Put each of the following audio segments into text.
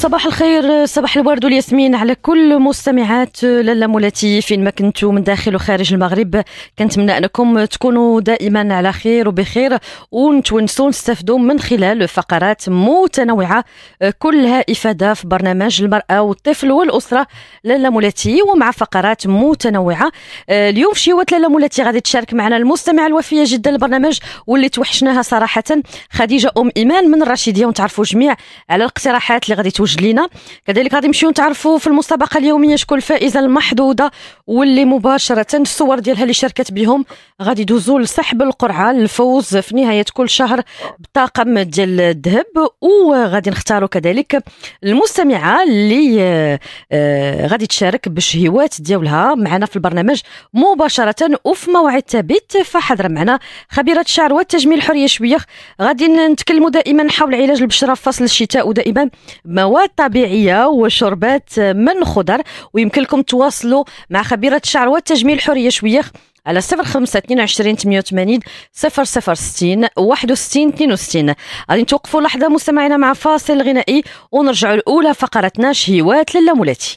صباح الخير، صباح الورد والياسمين على كل مستمعات لالا مولاتي فين ما كنتوا من داخل وخارج المغرب. كنتمنى انكم تكونوا دائما على خير وبخير ونتونسوا نستفدوا من خلال فقرات متنوعه كلها افاده في برنامج المراه والطفل والاسره لالا مولاتي، ومع فقرات متنوعه. اليوم في شيوات لالا مولاتي غادي تشارك معنا المستمعه الوفيه جدا للبرنامج واللي توحشناها صراحه، خديجه ايمان من الرشيديه، ونتعرفوا جميع على الاقتراحات اللي غادي توجد لينا. كذلك غادي نمشيو نتعرفوا في المسابقه اليوميه شكون الفائزه المحظوظه واللي مباشره الصور ديالها اللي شاركت بهم غادي يدوزوا لسحب القرعه للفوز في نهايه كل شهر بطاقم ديال الذهب. وغادي نختاروا كذلك المستمعه اللي غادي تشارك بالشهوات ديالها معنا في البرنامج مباشره وفي موعد ثابت. فحضر معنا خبيره الشعر والتجميل حوريه شويخ. غادي نتكلموا دائما حول علاج البشره في فصل الشتاء ودائما مواد طبيعيه وشربات من خضر، ويمكنكم تواصلوا مع خبيره الشعر والتجميل حوريه شويخ على 0522 88 0060 61 62. غادي نتوقفوا لحظه مستمعينا مع فاصل غنائي ونرجعوا الاولى فقرتنا شهوات لالا مولاتي.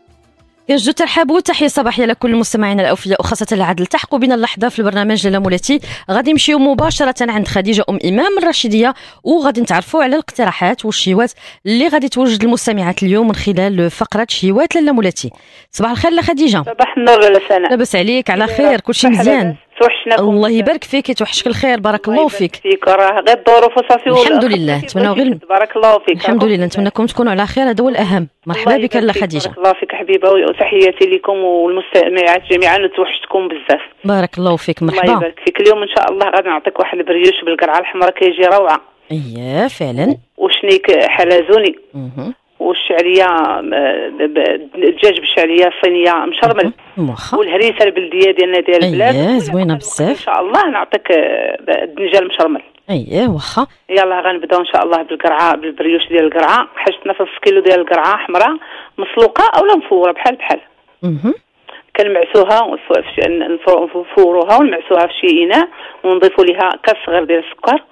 يجدو ترحاب وتحية صباحية لكل المستمعين الأوفياء وخاصة العدل تحقوا بنا اللحظة في البرنامج لالا مولاتي. غادي نمشيو مباشرة عند خديجة إمام من الرشيدية وغادي نتعرفوا على الاقتراحات والشهوات اللي غادي توجد المستمعات اليوم من خلال فقرة شهوات لالا مولاتي. صباح الخير لخديجة. صباح النور لالا سناء. لاباس عليك؟ على خير؟ كلشي مزيان؟ توحشناكم. الله يبارك فيك، توحشك الخير. بارك الله فيك. راه غير الظروف وصافي. الحمد لله، نتمناو غير بارك الله فيك. الحمد لله، نتمنىكم تكونوا على خير، هذا هو الأهم. مرحبا بك لاله خديجة. بارك الله فيك حبيبه، وتحياتي لكم والمستمعات جميعا، وتوحشتكم بزاف. بارك الله فيك. مرحبا. الله يبارك فيك. اليوم ان شاء الله غادي نعطيك واحد البريوش بالقرعه الحمراء كيجي روعه. اييه فعلا. وشنيك حلزوني والشعريه الدجاج بالشعريه الصينيه مشرمل، والهريسه البلديه ديالنا ديال البلاد. اييه زوينه بزاف. ان شاء الله نعطيك الدنجال المشرمل. اييه واخا. يلا غنبداو ان شاء الله بالقرعه، بالبريوش ديال القرعه. حشتنا في نص كيلو ديال القرعه حمراء مسلوقه اولا مفوره بحال كنمعسوها ونفوروها ونمعسوها في شي اناء ونضيفوا ليها كاس صغير ديال السكر،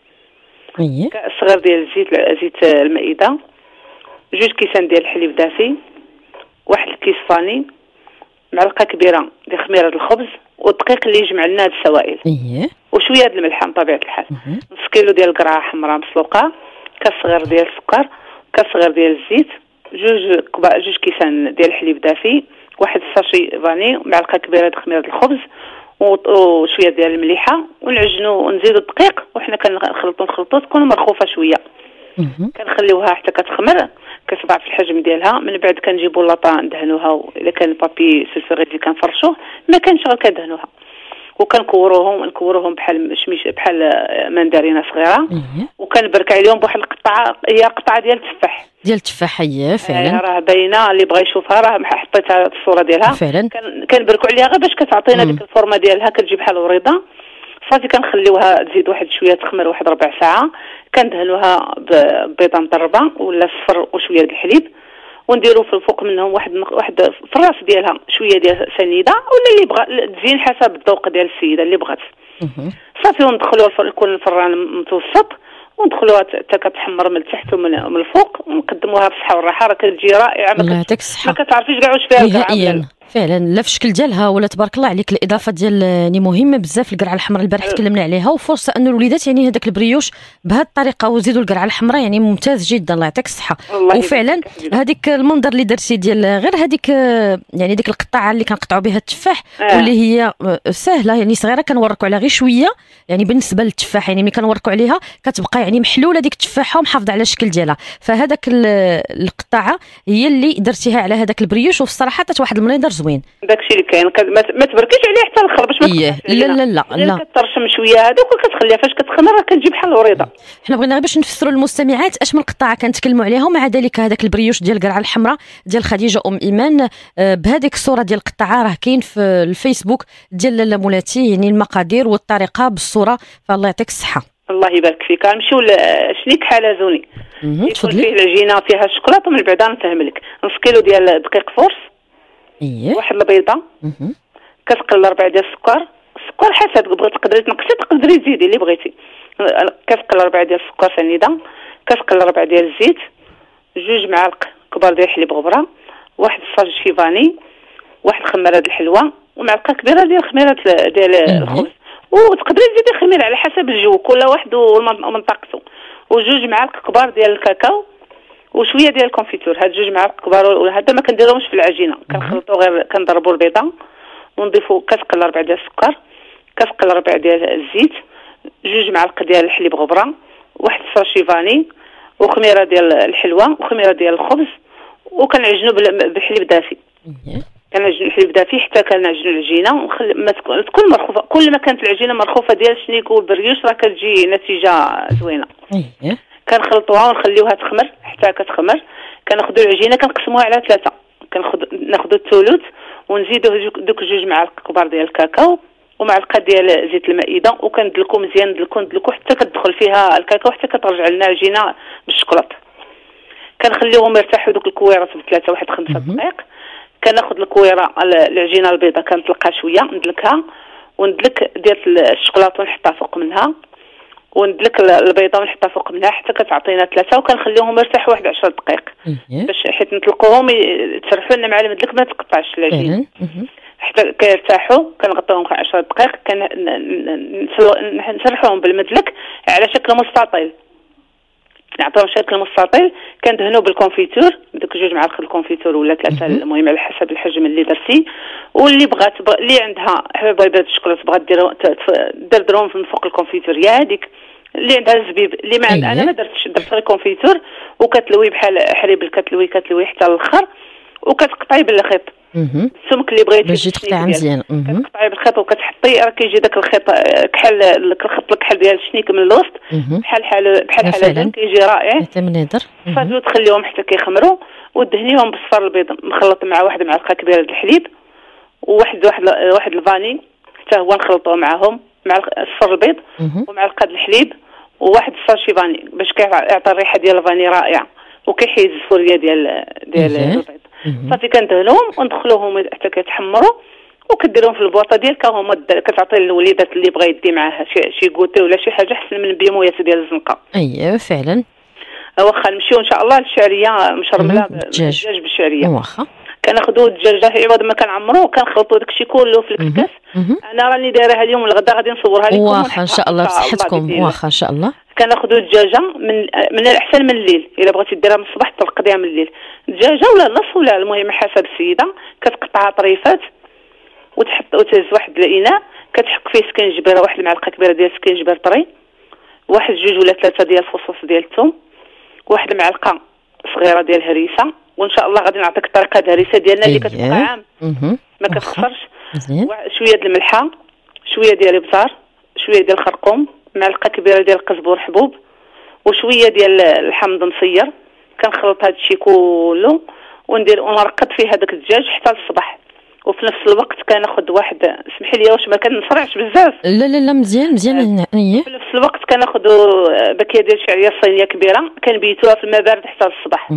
كاس صغير ديال زيت المائده، 2 كيسان ديال الحليب دافي، واحد الكيس فاني، معلقه كبيره ديال خميره الخبز، والدقيق اللي يجمع لنا هاد السوائل، وشويه د الملح من طبيعه الحال. نص كيلو ديال القرعه حمراء مسلوقه، كاس صغير ديال السكر، كاس صغير ديال الزيت، 2 كيسان ديال الحليب دافي، واحد الساشي فاني، معلقه كبيره د خميره الخبز، وشويه ديال المليحه، ونعجنوا ونزيدوا الدقيق، وحنا كنخلطوا تكون مرخوفه شويه. كنخليوها حتى كتخمر، كتضاعف الحجم ديالها. من بعد كنجيبوا لاطا ندهنوها، الا كان بابي سلفوريدي كنفرشوه، ما كانش غير كدهنوها، وكنكوروهم بحال بحال مندرينه صغيره. وكنبرك عليهم بواحد القطعه، هي قطعه ديال التفاح. هي فعلا راه باينه، اللي بغى يشوفها راه حطيتها الصوره ديالها فعلا. كنبركوا عليها غير باش كتعطينا ديك الفورمه ديالها، كتجي بحال وريضه. صافي كنخليوها تزيد واحد شويه تخمر، واحد ربع ساعه. كندهنوها ببيضه مضربه ولا صفر وشويه د الحليب، ونديروا في الفوق منهم واحد في الراس ديالها شويه ديال سنيده، ولا اللي بغى تزين حسب الذوق ديال السيده اللي بغات. صافي وندخلوها يكون الفران متوسط، وندخلوها حتى كتحمر من التحت ومن الفوق، ونقدموها بالصحه والراحه. راه كتجي رائعه، الله يعطيك الصحه. ما كتعرفيش كاع واش فيها نهائيا فعلا، لا في الشكل ديالها ولا تبارك الله عليك. الاضافه ديال يعني مهمه بزاف. القرعه الحمراء البارح تكلمنا عليها، وفرصه انه الوليدات يعني هذاك البريوش بهذه الطريقه وزيدوا القرعه الحمراء، يعني ممتاز جدا. الله يعطيك الصحه. وفعلا هذيك المنظر اللي درتي ديال غير هذيك يعني ديك القطعه اللي كنقطعوا بها التفاح، واللي هي سهله يعني صغيره، كنوركوا عليها غير شويه يعني بالنسبه للتفاح، يعني ملي كنوركوا عليها كتبقى يعني محلوله ديك التفاحه ومحافظه على الشكل ديالها. فهذاك القطعه هي اللي درتيها على هذاك البريوش، وفي الصراحه عطات واحد المنظر زوين. داكشي اللي كاين، ما تبركيش عليه حتى الاخر باش ما لا كترشم شويه هذاك، وكتخليها فاش كتخمر راه كتجي بحال الوريضه. حنا بغينا غير باش نفسروا للمستمعات اش من قطعه كنتكلموا عليها، ومع ذلك هذاك البريوش ديال القرعه الحمراء ديال خديجه ايمان بهذيك الصوره ديال القطعه راه كاين في الفيسبوك ديال لالا مولاتي، يعني المقادير والطريقه بالصوره. فالله يعطيك الصحه. الله يبارك فيك. غنمشيو لشنيك حلزوني. تفضلي. فيه العجينه فيها الشوكولاته، ومن بعد نفهم لك. نص كيلو ديال دقيق فورس، واحد البيضه، كتقل 4 ديال السكر حسب بغيتي تقدري تنقصي تقدري تزيدي اللي بغيتي. كتقل 4 ديال السكر سنيده، كتقل 4 ديال الزيت، 2 معالق كبار ديال الحليب غبره، واحد الصاج شيفاني، واحد خميره د الحلوى، ومعلقه كبيره ديال خميره ديال الخبز. وتقدري تزيدي خميره على حسب الجو، كل واحد ومنطقته. و2 معالق كبار ديال الكاكاو، وشويه ديال الكونفيتور. هاد 2 معالق كبار هذا ما كنديروهمش في العجينه، كنخلطو غير كنضربوا البيضه ونضيفوا كاسق الا ربع ديال السكر، كاسق الا ربع ديال الزيت، 2 معالق ديال الحليب غبره، واحد الصاج شيفاني، وخميره ديال الحلوى، وخميره ديال الخبز، وكنعجنوا بالحليب دافي. كنعجنوا الحليب دافي حتى كنعجنوا العجينه ما تكون مرخوفه. كل ما كانت العجينه مرخوفه ديال الشنيك والبريوش راه كتجي نتيجه زوينه. كنخلطوها ونخليوها تخمر حتى كتخمر. كناخذوا العجينه كنقسموها على 3، ناخذوا الثلث ونزيدوا دوك 2 معالق كبار ديال الكاكاو ومعلقه ديال زيت المائده، وكندلكو مزيان، ندلكو حتى كتدخل فيها الكاكاو، حتى كترجع لنا عجينه بالشكلاط. كنخليوهم يرتاحوا دوك الكويرات ب3 واحد 5 دقائق. كناخذ الكويره العجينه البيضاء كنطلقها شويه، ندلكها وندلك ديال الشكلاط ونحطها فوق منها، وندلك البيضه ونحطها فوق منها حتى كتعطينا 3، وكنخليوهم يرتاحوا واحد 10 دقائق باش حيت نطلقوهم يتسرحوا لنا مع المدلك ما تقطعش العجينه. حتى كيرتاحوا كنغطيوهم 10 دقائق، نسرحوهم بالمدلك على شكل مستطيل، نعطيوهم شكل مستطيل. كندهنوا بالكونفيتور، دوك 2 معالق الكونفيتور ولا 3 المهم على حسب الحجم اللي درتي. واللي بغات اللي عندها حبيبات الشكلاط بغات ديرهم من فوق الكونفيتور هي هذيك. اللي عندها الزبيب اللي ما عندها انا ما درتش، درت غير كونفيتور وكتلوي بحال حليب، كتلوي حتى الاخر وكتقطعي بالخيط. السمك اللي بغيتي باش تقطع مزيان، كتقطعي بالخيط وكتحطي، راه كيجي داك الخيط كحل الخط الكحل ديال الشنيك من الوسط بحال كيجي رائع. صافي تخليهم حتى كيخمروا ودهنيهم بالصفار البيض مخلط مع واحد معلقه كبيره د الحليب واحد الفاني حتى هو نخلطوه معاهم مع الصفار البيض ومعلقه د الحليب وواحد الصاج شيفاني باش كيعطي الريحه ديال الفاني رائعه وكيحيز الفوريه ديال البيض. صافي كندهنوهم وندخلوهم حتى كيتحمروا وكديرهم في البواطه ديالك. هما كتعطي للوليدات اللي بغا يدي معاها شي كوتي ولا شي حاجه احسن من البيمويات ديال الزنقه. اييه فعلا. واخا نمشيو ان شاء الله للشعريه مشرمله بالدجاج بالشعريه. واخا كناخذوا الدجاجه عوض ما كنعمروه كنخلطوا داكشي كله في الكاس. انا راني دايرها اليوم الغدا غادي نصورها لكم. واخا ان شاء الله بصحتكم. واخا ان شاء الله. كناخذوا الدجاجه من الاحسن من الليل، الا بغيتي ديرها من الصباح ترقديها من الليل. دجاجه ولا نص ولا المهم حسب السيده. كتقطعها طريفات وتهز واحد الاناء كتحك فيه سكينجبير، واحد المعلقه كبيره ديال سكينجبير طري، واحد 2 ولا 3 ديال الفصوص ديال الثوم، واحد المعلقه صغيره ديال الهريسه. وان شاء الله غادي نعطيك الطريقه د الهريسه ديالنا اللي كتبقى عام ما كتخسرش. شويه د الملحه، شويه ديال الابزار، شويه ديال الخرقوم، معلقه كبيره ديال القزبور حبوب، وشويه ديال الحامض مصير. كنخلط هذا الشيء كله ونرقد فيه هذاك الدجاج حتى للصباح. وفي نفس الوقت كناخذ واحد، اسمحي لي واش ما كنصرعش بزاف. لا مزيان. في نفس الوقت كناخذ باكيه ديال الشعريه الصينيه كبيره كنبيتوها في الماء بارد حتى للصباح.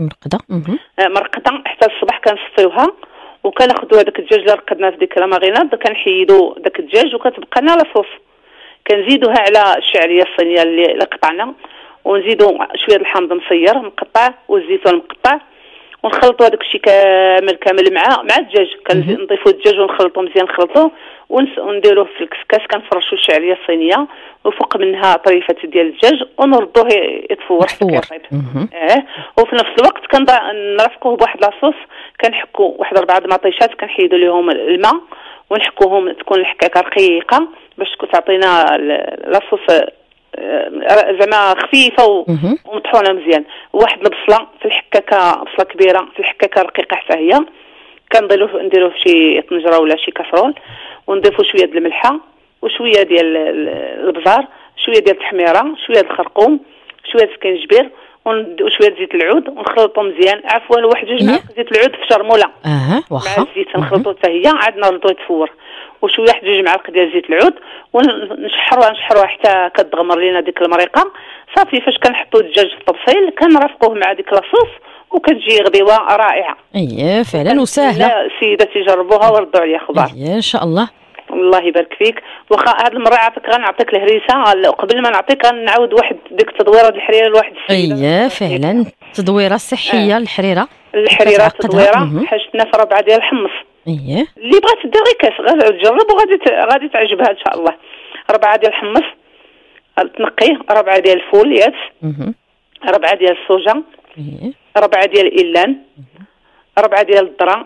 مرقده حتى للصباح كنصفيوها وكناخذوا هذاك الدجاج اللي رقدناه في ديك الماغيناد كنحيدوا داك الدجاج وكتبقى لنا لاصوص. كنزيدوها على الشعريه الصينيه اللي قطعنا ونزيدوا شويه الحامض مصير مقطع والزيتون مقطع ونخلطوا هذاك الشيء كامل مع الدجاج. كنضيفوا الدجاج ونخلطوا مزيان نخلطوه ونديروه في الكسكاس. كنفرشوا الشعريه الصينيه وفوق منها طريفه ديال الدجاج ونردوه يتفور حتى كيطيب. وفي نفس الوقت كنرافقوه بواحد لاصوص. كنحكوا واحد 4 مطيشات كنحيدوا لهم الماء ونحكوهم تكون الحكاكه رقيقه باش تعطينا لاصوص زعما خفيفه ومطحونه مزيان. واحد البصله في الحكاكه، بصله كبيره في الحكاكه رقيقه حتى هي نديروه في شي طنجره ولا شي كاسرول ونضيفوا شويه د الملحه وشويه ديال البزار، شويه ديال التحميره، شويه د الخرقوم، شويه سكينجبير وشويه زيت العود ونخلطوا مزيان. عفوا واحد 2 معالق زيت العود في شرموله مع الزيت نخلطوا حتى هي عاد نردوه يتفور وشويه 2 معالق ديال زيت العود ونشحروها حتى كتغمر لينا ديك المريقه. صافي فاش كنحطوا الدجاج في الطبسيل كنرافقوه مع ديك لاصوص وكتجي غديوه رائعه. اييه فعلا وسهله. السيدات يجربوها وردوا عليها خبار. اييه ان شاء الله. الله يبارك فيك. واخا هاد المره عافاك غنعطيك الهريسه قبل ما نعطيك غنعاود واحد ديك التدويره ديال الحريره لواحد السيده. اييه فعلا التدويره الصحيه الحريره التدويره حاجتنا في 4 ديال الحمص. اييه اللي بغات دير غير كاس غير تجرب وغادي تعجبها ان شاء الله. 4 ديال الحمص تنقيه، 4 ديال الفول يابس، 4 ديال الصوجا، 4 ديال الإلان، 4 ديال الذره،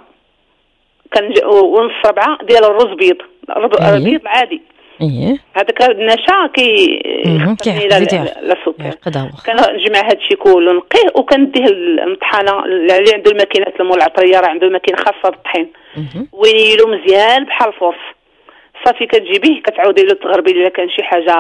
ونص 4 ديال الرز بيض، البيض العادي. هذاك النشا كيخصني لا سكر. كنجمع هادشي كله نقيه وكنديه المطحنه اللي عنده الماكينات المول العطريه، راه عنده ماكينه خاصه بالطحين، وينيلو مزيان بحال الفرص. صافي كتجيبيه كتعاودي له تغربي الا كان شي حاجه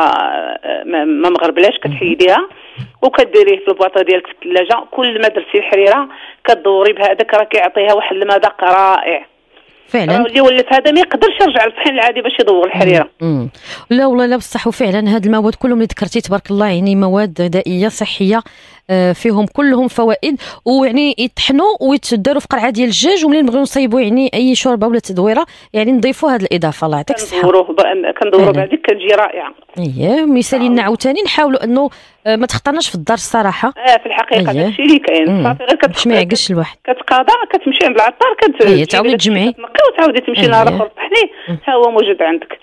ما مغربلاش كتحيديها وكديريه في البواطه ديالك في الثلاجه. كل ما درتي الحريره كدوري بهذاك راه كيعطيها واحد المذاق رائع فعلا. اللي ولف هذا ما يقدرش يرجع للطحين العادي باش يدور الحريره. لا والله لا بصح وفعلا هاد المواد كلهم اللي ذكرتي تبارك الله يعني مواد غذائيه صحيه فيهم كلهم فوائد، ويعني يطحنوا ويتداروا في قرعه ديال الدجاج، ومنين نبغيو نصايبوا يعني اي شوربه ولا تدويره يعني نضيفوا هذه الاضافه. الله يعطيك الصحه. كندوروا بعديك كتجي رائعه. مثالي لنا عاوتاني نحاولوا انه ما تخطرناش في الدار الصراحه. في الحقيقه داكشي اللي كاين. صافي غير باش ما يعقلش الواحد. كتقاضى كتمشي عند العطار تعاودي تجمعي تنقي وتعاودي تمشي نهار اخر طحنيه ها هو موجود عندك.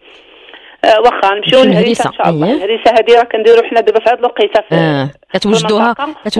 واخا نمشيو للهريسه ان شاء الله. الهريسه هذه راه كنديروا حنا دابا في هذه الوقيته كتوجدوها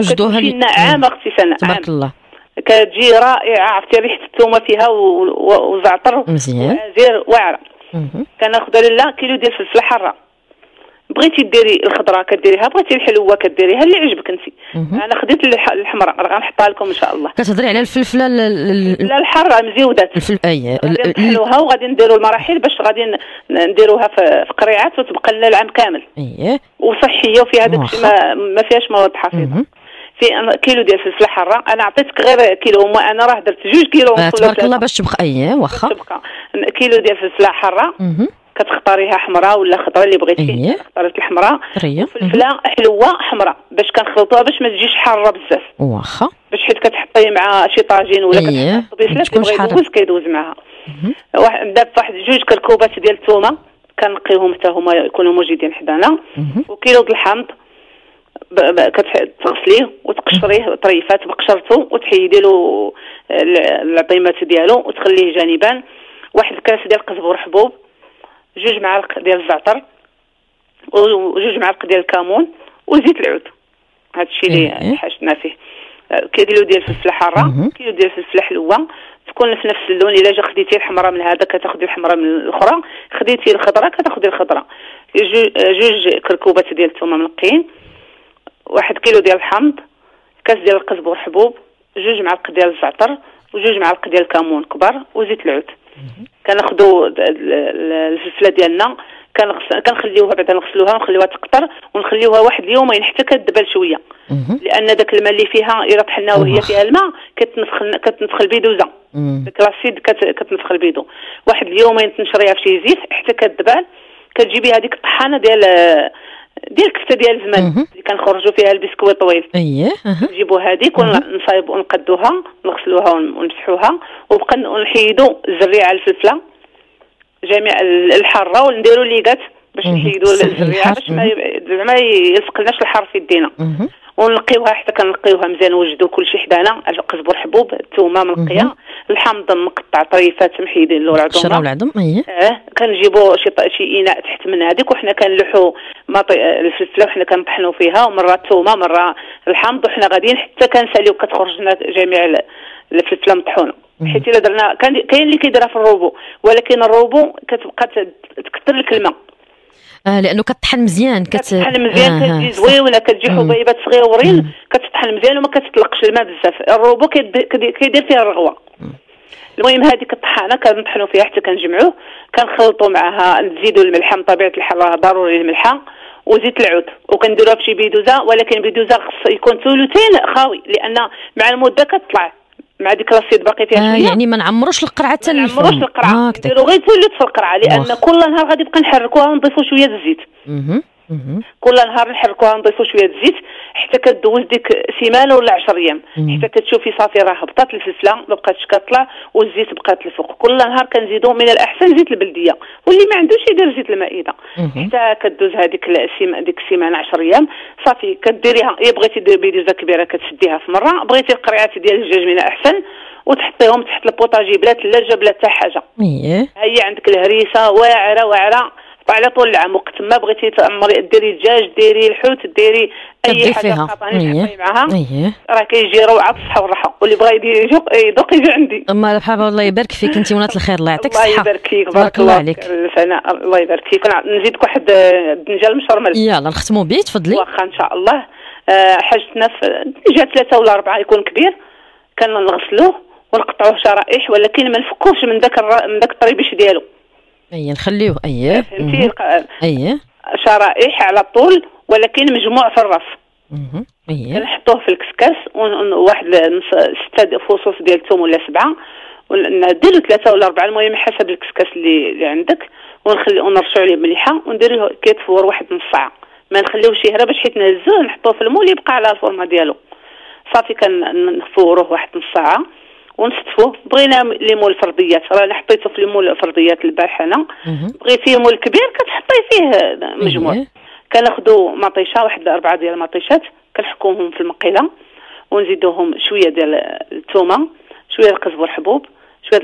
ناعمه اختي سناء تبارك الله. كتجي رائعه. عرفتي ريحه الثومه فيها وزعتر وزير واعره. كناخذ لاله كيلو ديال الفلفله حاره. بغيتي ديري الخضراء كديريها، بغيتي الحلوه كديريها اللي عجبك انت. انا خديت الحمراء راه غنحطها لكم ان شاء الله. كتهضري على الفلفله لا الحاره مزيودات غادي نحلوها وغادي نديروا المراحل باش غادي نديروها في قريعات وتبقى لنا العام كامل. وصحيه وفيها داكشي ما فيهاش مواد حافظه. في كيلو ديال الفلفله حاره انا عطيتك غير كيلو، انا راه درت 2 كيلو تبارك الله باش تبقى واخا كيلو ديال الفلفله حاره. كتختاريها حمراء ولا خضراء اللي بغيتي. اختاريت الحمراء وفلفله حلوه حمراء باش كنخلطوها باش ما تجيش حاره بزاف واخا باش حيت كتحطيه مع شي طاجين ولا كتحطي بيسلات كيبغي كيدوز معها. نبدا بواحد 2 كركوبات ديال الثومه كنقيهم حتى هما يكونوا موجودين حدانا. وكيلو د الحامض كتغسليه وتقشريه طريفات بقشرته وتحيدي له العظيمات ديالو وتخليه جانبا. واحد الكاس ديال القزبر حبوب، 2 معالق ديال الزعتر، و2 معالق ديال الكمون وزيت العود. هادشي اللي حاجتنا فيه. كيلو ديال الفلفله حاره، كيلو ديال الفلفله حلوه تكون في نفس اللون. الا جا خديتي الحمراء من هذا كتاخذي الحمراء من الاخرى، خديتي الخضراء كتاخذي الخضراء. 2 كركوبات ديال الثومه منقين، 1 كيلو ديال الحامض، كاس ديال القزبر حبوب، 2 معالق ديال الزعتر و2 معالق ديال الكمون كبار وزيت العود. كناخذوا الفلفله ديالنا كنخليوها بعدا نغسلوها ونخليوها تقطر ونخليوها واحد اليومين حتى كتدبل شويه. لان داك الماء اللي فيها الا طحنا وهي فيها الماء كتنفخ البيدوزه. داك لاسيد كتنفخ البيدو. واحد اليومين تنشريها في شي زيت حتى كتدبل. كتجيبي هذيك الطحانه ديال الكفته ديال الزمن اللي كنخرجوا فيها البسكويت طويل. نجيبوا هذيك ونصايبوا ونقدوها ونغسلوها ونمسحوها وبقى نحيدوا الزريعه الفلفله جميع الحاره ونديروا ليغات باش نحيدوا الزريعه باش ما يلصقلناش الحر في يدينا. ونقيوها حتى كنقيوها مزيان نوجدوا كلشي حدانا. القزبر حبوب، الثومه منقيه، الحامض مقطع طريفات محيدين له العظم. كنجيبوا شي اناء تحت من هذيك وحنا كنلوحوا الفلفله وحنا كنطحنوا فيها، ومره الثومه مره الحامض وحنا غاديين حتى كنساليو كتخرج لنا جميع الفلفله مطحونه. حيت الا درنا كاين اللي كيديرها في الروبو، ولكن الروبو كتبقى تكثر لك الماء لانه كتطحن مزيان كتجي زوينه كتجي حبيبات صغيورين كتطحن مزيان وما كتطلقش الماء بزاف. الروبو كيدير فيها الرغوه. المهم هذيك الطحانه كنطحنوا فيها حتى كنجمعوه كنخلطوا معها نزيدوا الملحه من طبيعه الحال راه ضروري الملحه وزيت العود وكنديروها في شي بيدوزه، ولكن بيدوزه خص يكون ثلثين خاوي لان مع المده كتطلع مع ديك لاسيد باقي فيها شويه. يعني ما نعمروش القرعه حتى ما نعمروش القرعه نديرو غير ثلث في القرعه لان كل نهار غادي نبقى نحركوها ونضيفوا شويه الزيت. كل نهار نحركوها ونضيفوا شويه الزيت حتى كدوز ديك سيمانه ولا 10 ايام حتى كتشوفي صافي راه هبطات الفلفله ما بقاتش كطلع والزيت بقات الفوق. كل نهار كنزيدو من الاحسن زيت البلديه، واللي ما عندوش يدير زيت المائده. حتى كدوز هذيك ديك السيمانه 10 ايام صافي كديريها. يا بغيتي دير بيدوزه كبيره كتشديها في مره، بغيتي القريعات ديال الدجاج من الاحسن وتحطيهم تحت البوطاجي بلا ثلاجه بلا حتى حاجه. هي عندك الهريسه واعره على طول العام. وقت ما بغيتي تعمري ديري الدجاج ديري الحوت ديري اي حاجه قطاني تحطي معاها راه كيجي روعه بالصحه والراحه. واللي بغى يذوق يجي عندي. مرحبا الله يبارك فيك انت ونات الخير الله يعطيك الصحه. الله يبارك فيك بارك الله عليك. الله يبارك فيك. نزيدك واحد الدنجال مشرمل. يلا نختموا به تفضلي. واخا ان شاء الله. حاجتنا في دنجال 3 ولا 4 يكون كبير كنغسلوه ونقطعوه شرائح، ولكن ما نفكوش من داك الطريبيش ديالو. نخليوه فهمتي شرائح على طول ولكن مجموع في الراس. كنحطوه في الكسكاس وواحد 6 فصوص ديال الثوم ولا 7 ونديرو 3 ولا 4 المهم حسب الكسكاس اللي عندك، ونرشوا عليه مليحه ونديروه كيتفور واحد نص ساعه. ما نخليوش يهرب باش حيت نهزوه نحطوه في المول يبقى على الفورمه ديالو. صافي كنفوروه واحد نص ساعه ونستفوه. بغينا لي مول فرديات راه حطيته في المول فرديات البارح انا. بغيتي مول كبير كتحطي فيه مجموع. كناخذوا مطيشه واحد 4 ديال المطيشات كنحكوهم في المقيله ونزيدوهم شويه ديال الثومه شويه القزبر حبوب شويه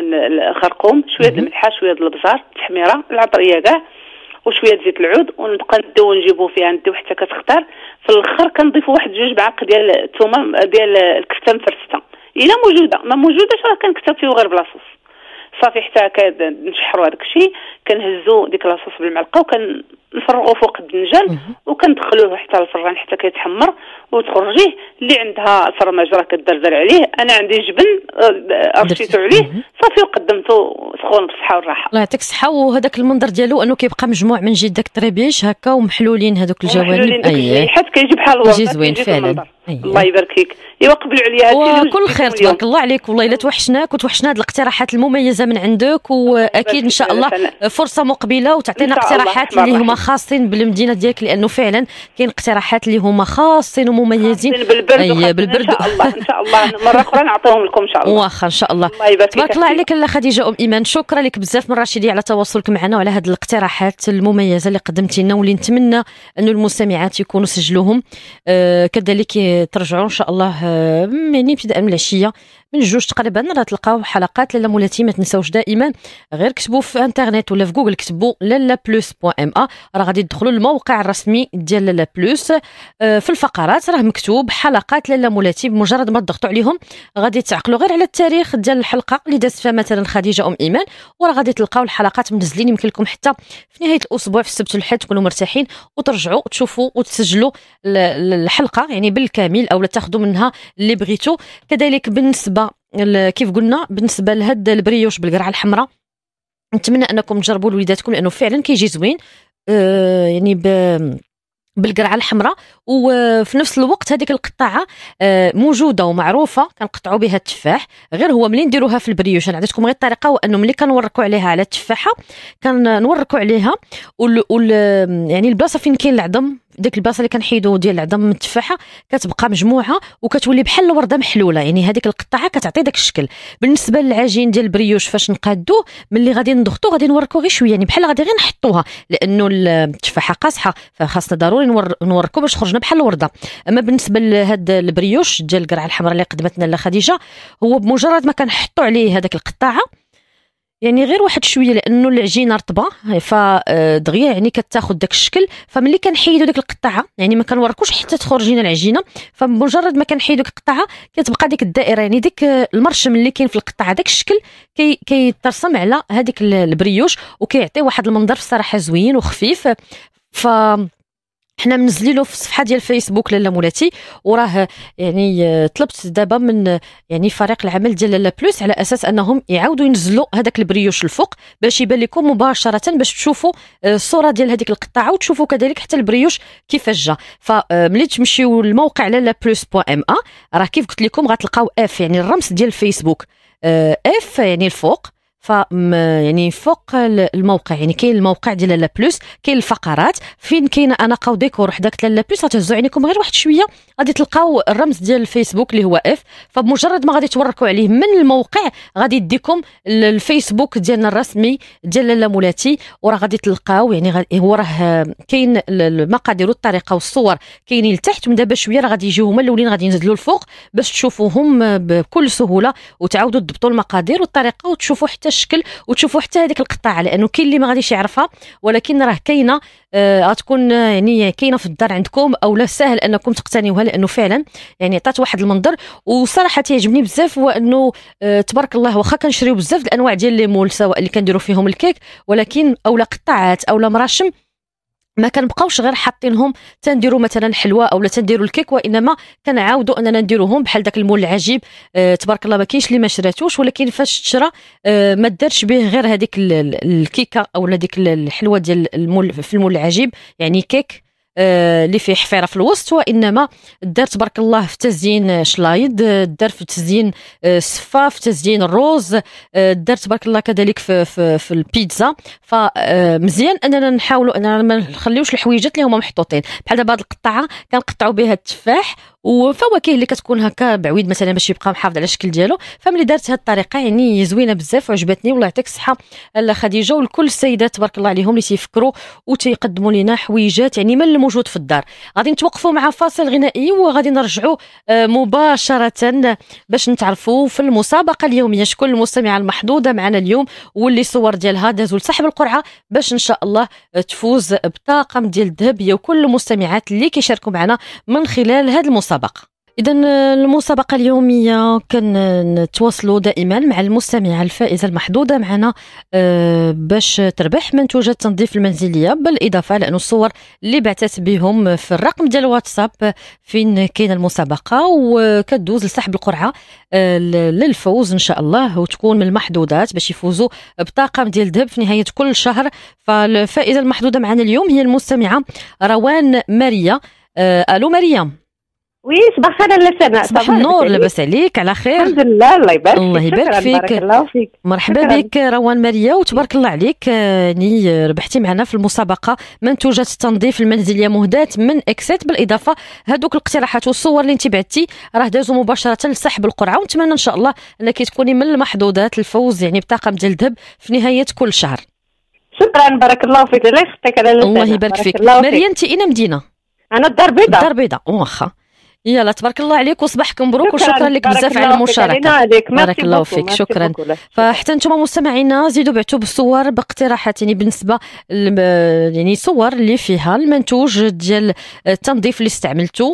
الخرقوم شويه الملحه شويه البزار التحميره العطريه كاع وشويه زيت العود ونبقى نجيبو فيها نديو حتى كتختار. في الاخر كنضيفوا واحد 2 معالق ديال الثومه ديال الكفته مفرسته. الا موجوده ما موجوداش راه كنكتب فيه غير بلاصوص. صافي حتى كنشحروا هذاك الشيء كنهزوا ديك لاصوص بالمعلقه وكنفرغوا فوق الدنجال وكندخلوه حتى الفران حتى كيتحمر وتخرجيه. اللي عندها الفرماج راه كدردر عليه. انا عندي جبن رشيتو عليه صافي وقدمته سخون بالصحه والراحه. الله يعطيك الصحه. وهذاك المنظر ديالو انه كيبقى مجموع من جد داك الطريبيش هكا ومحلولين هذوك الجوانب. حيت كيجي بحال الورد كيجي زوين فعلا. الله يبارك فيك. ايوا قبلوا عليا وكل خير تبارك الله عليك. والله الا توحشناك وتوحشنا هذه الاقتراحات المميزه من عندك، واكيد ان شاء الله فرصه مقبله وتعطينا اقتراحات اللي هما خاصين بالمدينه ديالك، لانه فعلا كاين اقتراحات اللي هما خاصين ومميزين بالبرد ان شاء الله مره اخرى نعطيهم لكم ان شاء الله. واخا ان شاء الله. تبارك الله عليك لاله خديجه ايمان. شكرا لك بزاف من رشيدي على تواصلك معنا وعلى هذه الاقتراحات المميزه اللي قدمتي لنا، واللي نتمنى انه المستمعات يكونوا سجلوهم. كذلك ترجعوا ان شاء الله يعني ابتداء من العشيه من 2 تقريبا راه تلقاو حلقات لالا مولاتي. ما تنساوش دائما غير كتبوا في انترنت ولا في جوجل كتبوا لالا+.ma راه غادي تدخلوا الموقع الرسمي ديال لالا بلوس. في الفقرات راه مكتوب حلقات لالا مولاتي. بمجرد ما تضغطوا عليهم غادي تعقلوا غير على التاريخ ديال الحلقه اللي دازت فيها مثلا خديجه ايمان، وراه غادي تلقاو الحلقات منزلين. يمكن لكم حتى في نهايه الاسبوع في السبت والحد تكونوا مرتاحين وترجعوا تشوفوا وتسجلوا الحلقه يعني بالكامل او تاخذوا منها اللي بغيتوا. كذلك بالنسبه كيف قلنا بالنسبه لهاد البريوش بالقرعه الحمراء نتمنى انكم تجربوا لوليداتكم لانه فعلا كيجي زوين يعني بالقرعه الحمراء. وفي نفس الوقت هذيك القطاعه موجوده ومعروفه كنقطعوا بها التفاح. غير هو ملي نديروها في البريوش انا عطيتكم غير الطريقه، وانه ملي كنوركوا عليها على التفاحه كنوركوا عليها يعني البلاصه فين كاين العظم ديك البلاصه اللي كنحيدوا ديال العظم من التفاحه كتبقى مجموعه وكتولي بحال الورده محلوله. يعني هذيك القطاعه كتعطي داك الشكل. بالنسبه للعجين ديال البريوش فاش نقادوه ملي غادي نضغطوا غادي نوركوا غير شويه يعني بحال غادي غير نحطوها لانه التفاحه قاصحه فخاصنا ضروري نوركوا باش تخرجنا بحال الورده. اما بالنسبه لهاد البريوش ديال القرعه الحمراء اللي قدمتنا لا خديجه هو بمجرد ما كنحطوا عليه هذاك القطاعه يعني غير واحد شويه لانه العجينه رطبه فدغيا يعني كتاخذ داك الشكل. فملي كنحيدوا ديك القطاعه يعني ما كنوركوش حتى تخرج لنا العجينه، فمجرد ما كنحيدوا ديك القطاعه كتبقى ديك الدائره يعني ديك المرشم اللي كاين في القطاعه داك الشكل كيترسم على هذيك البريوش وكيعطي واحد المنظر الصراحه زوين وخفيف. حنا منزلينه في الصفحه ديال فيسبوك لالا مولاتي، وراه يعني طلبت دابا من يعني فريق العمل ديال لالا بلوس على اساس انهم يعاودوا ينزلوا هذاك البريوش الفوق باش يبان لكم مباشره باش تشوفوا الصوره ديال هذيك القطاعه وتشوفوا كذلك حتى البريوش كيفاش جا. فملي تمشيو للموقع لالا بلوس.ma راه كيف قلت لكم غتلقاو اف يعني الرمز ديال فيسبوك اف يعني الفوق يعني فوق الموقع، يعني كاين الموقع ديال لالا بلوس، كاين الفقرات فين كاين اناقه وديكور حداك لالا بلوس. غتهزوا عينيكم غير واحد شويه غادي تلقاو الرمز ديال الفيسبوك اللي هو اف، فبمجرد ما غادي توركوا عليه من الموقع غادي يديكم الفيسبوك ديالنا الرسمي ديال لالا مولاتي، وراه غادي تلقاو يعني هو راه كاين المقادير والطريقه والصور كاينين لتحت، ومن دابا شويه راه غادي يجيو هما الاولين غادي ينزلوا الفوق باش تشوفوهم بكل سهوله وتعاودوا تضبطوا المقادير والطريقه وتشوفوا حتى الشكل وتشوفوا حتى هذيك القطعه، لانه كاين اللي ما غاديش يعرفها ولكن راه كاينه غتكون يعني كاينه في الدار عندكم، او لا سهل انكم تقتنيوها لانه فعلا يعني عطات واحد المنظر. وصراحه تيعجبني بزاف هو انه تبارك الله واخا كنشريو بزاف الانواع ديال لي مول سواء اللي كنديروا فيهم الكيك ولكن اولا قطعات اولا مراشم ما كنبقاوش غير حاطينهم تنديروا مثلا حلوه اولا تنديروا الكيك، وانما كنعاودوا اننا نديروهم بحال داك المول العجيب تبارك الله ما كاينش اللي ما شراتوش، ولكن فاش تشرى ما دارش به غير هذيك الكيكه اولا ديك الحلوه ديال المول في المول العجيب، يعني كيك اللي فيه حفيره في الوسط، وانما دار تبارك الله في تزيين شلايد، دار في تزيين السفه، في تزيين الروز، دار تبارك الله كذلك في البيتزا. فمزيان اننا نحاولوا اننا ما نخليوش الحويجات اللي هما محطوطين بحال دابا هذه القطعه كنقطعوا بها التفاح وفواكه اللي كتكون هكا بعويد مثلا باش يبقى محافظ على الشكل ديالو. فملي دارت هذه الطريقه يعني زوينه بزاف وعجبتني، والله يعطيك الصحه لاله خديجه ولكل السيدات تبارك الله عليهم اللي تيفكروا وتيقدموا لنا حويجات يعني من الموجود في الدار. غادي نتوقفوا مع فاصل غنائي وغادي نرجعوا مباشره باش نتعرفوا في المسابقه اليوميه شكون المستمعه المحظوظه معنا اليوم واللي صور ديالها دازوا لسحب القرعه باش ان شاء الله تفوز بطاقم ديال الذهب هي وكل المستمعات اللي كيشاركوا معنا من خلال هذه المسابقه. إذا المسابقة اليومية كنتواصلوا دائما مع المستمعة الفائزة المحظوظة معنا باش تربح منتوجات التنظيف المنزلية، بالإضافة لأن الصور اللي بعثت بهم في الرقم ديال الواتساب فين كاين المسابقة وكتدوز لسحب القرعة للفوز إن شاء الله وتكون من المحظوظات باش يفوزوا بطاقم ديال الذهب في نهاية كل شهر. فالفائزة المحظوظة معنا اليوم هي المستمعة روان ماريا. ألو مريم. وي صباح الخير لاله سناء. صباح النور، لاباس عليك؟ على خير الحمد لله. الله يبارك فيك. الله يبارك فيك. بارك الله فيك. مرحبا بك روان ماريا وتبارك الله عليك، يعني ربحتي معنا في المسابقه منتوجات التنظيف المنزليه مهداة من اكسيت، بالاضافه هذوك الاقتراحات والصور اللي انت بعتي راه دازوا مباشره لسحب القرعه، ونتمنى ان شاء الله انك تكوني من المحظوظات الفوز يعني بطاقم ديال الذهب في نهايه كل شهر. شكرا بارك الله فيك. الله يخطيك على الله يبارك فيك. ماريا انت اين مدينه؟ انا الدار البيضاء. الدار البيضاء واخا. يلا تبارك الله عليك وصباحك مبروك وشكرا لك بزاف على المشاركه. بارك الله فيك. شكرا. فحتى نتوما مستمعينا زيدوا بعتوا بالصور باقتراحات يعني بالنسبه يعني صور اللي فيها المنتوج ديال التنظيف اللي استعملتوه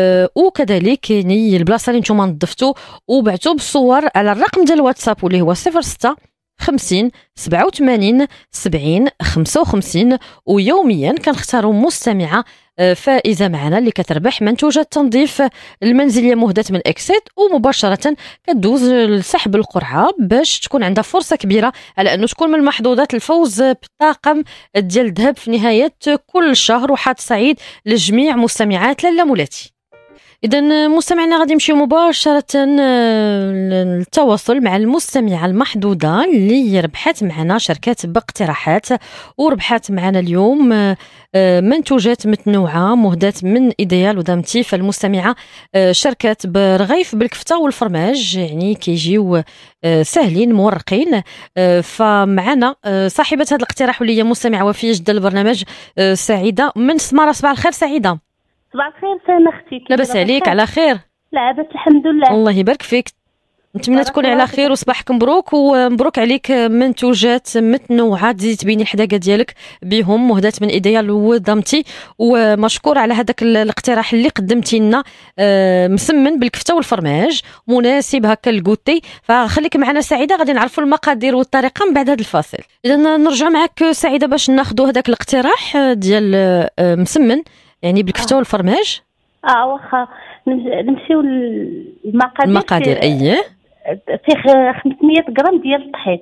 وكذلك يعني البلاصه اللي نتوما نظفتوا، وبعتوا بالصور على الرقم ديال الواتساب واللي هو 06 50 87 70 55. ويوميا كنختاروا مستمعه فائزه معنا اللي كتربح منتوجات التنظيف المنزليه مهداة من اكسيت، ومباشره كتدوز لسحب القرعه باش تكون عندها فرصه كبيره على انه تكون من محظوظات الفوز بطاقم ديال الذهب في نهايه كل شهر. وحظ سعيد لجميع مستمعات لاله مولاتي. إذا مستمعينا غادي نمشيو مباشرة للتواصل مع المستمعة المحظوظة اللي ربحت معنا شركات باقتراحات وربحت معنا اليوم منتوجات متنوعة مهداة من إيديال ودامتي. فالمستمعة شركات برغيف بالكفتة والفرماج يعني كيجيو سهلين مورقين. فمعنا صاحبة هذا الاقتراح واللي هي مستمعة وفية جدا البرنامج سعيدة من سمارة. صباح الخير سعيدة. صباح الخير سنة اختي. لاباس عليك؟ على خير لاباس الحمد لله. الله يبارك فيك. نتمنى تكوني على خير وصباحك مبروك ومبروك عليك منتوجات متنوعه تزيدي تبيني الحداقه ديالك بهم مهداة من ايديال ودامتي، ومشكور على هذاك الاقتراح اللي قدمتي لنا مسمن بالكفته والفرماج مناسب هكا للكوتي. فخليك معنا سعيده غادي نعرفوا المقادير والطريقه من بعد هذا الفاصل. اذا نرجع معك سعيده باش ناخذوا هذاك الاقتراح ديال مسمن يعني بالكفته والفرماج. واخا نمشيو المقادير. اييه فيه 500 غرام ديال الطحين.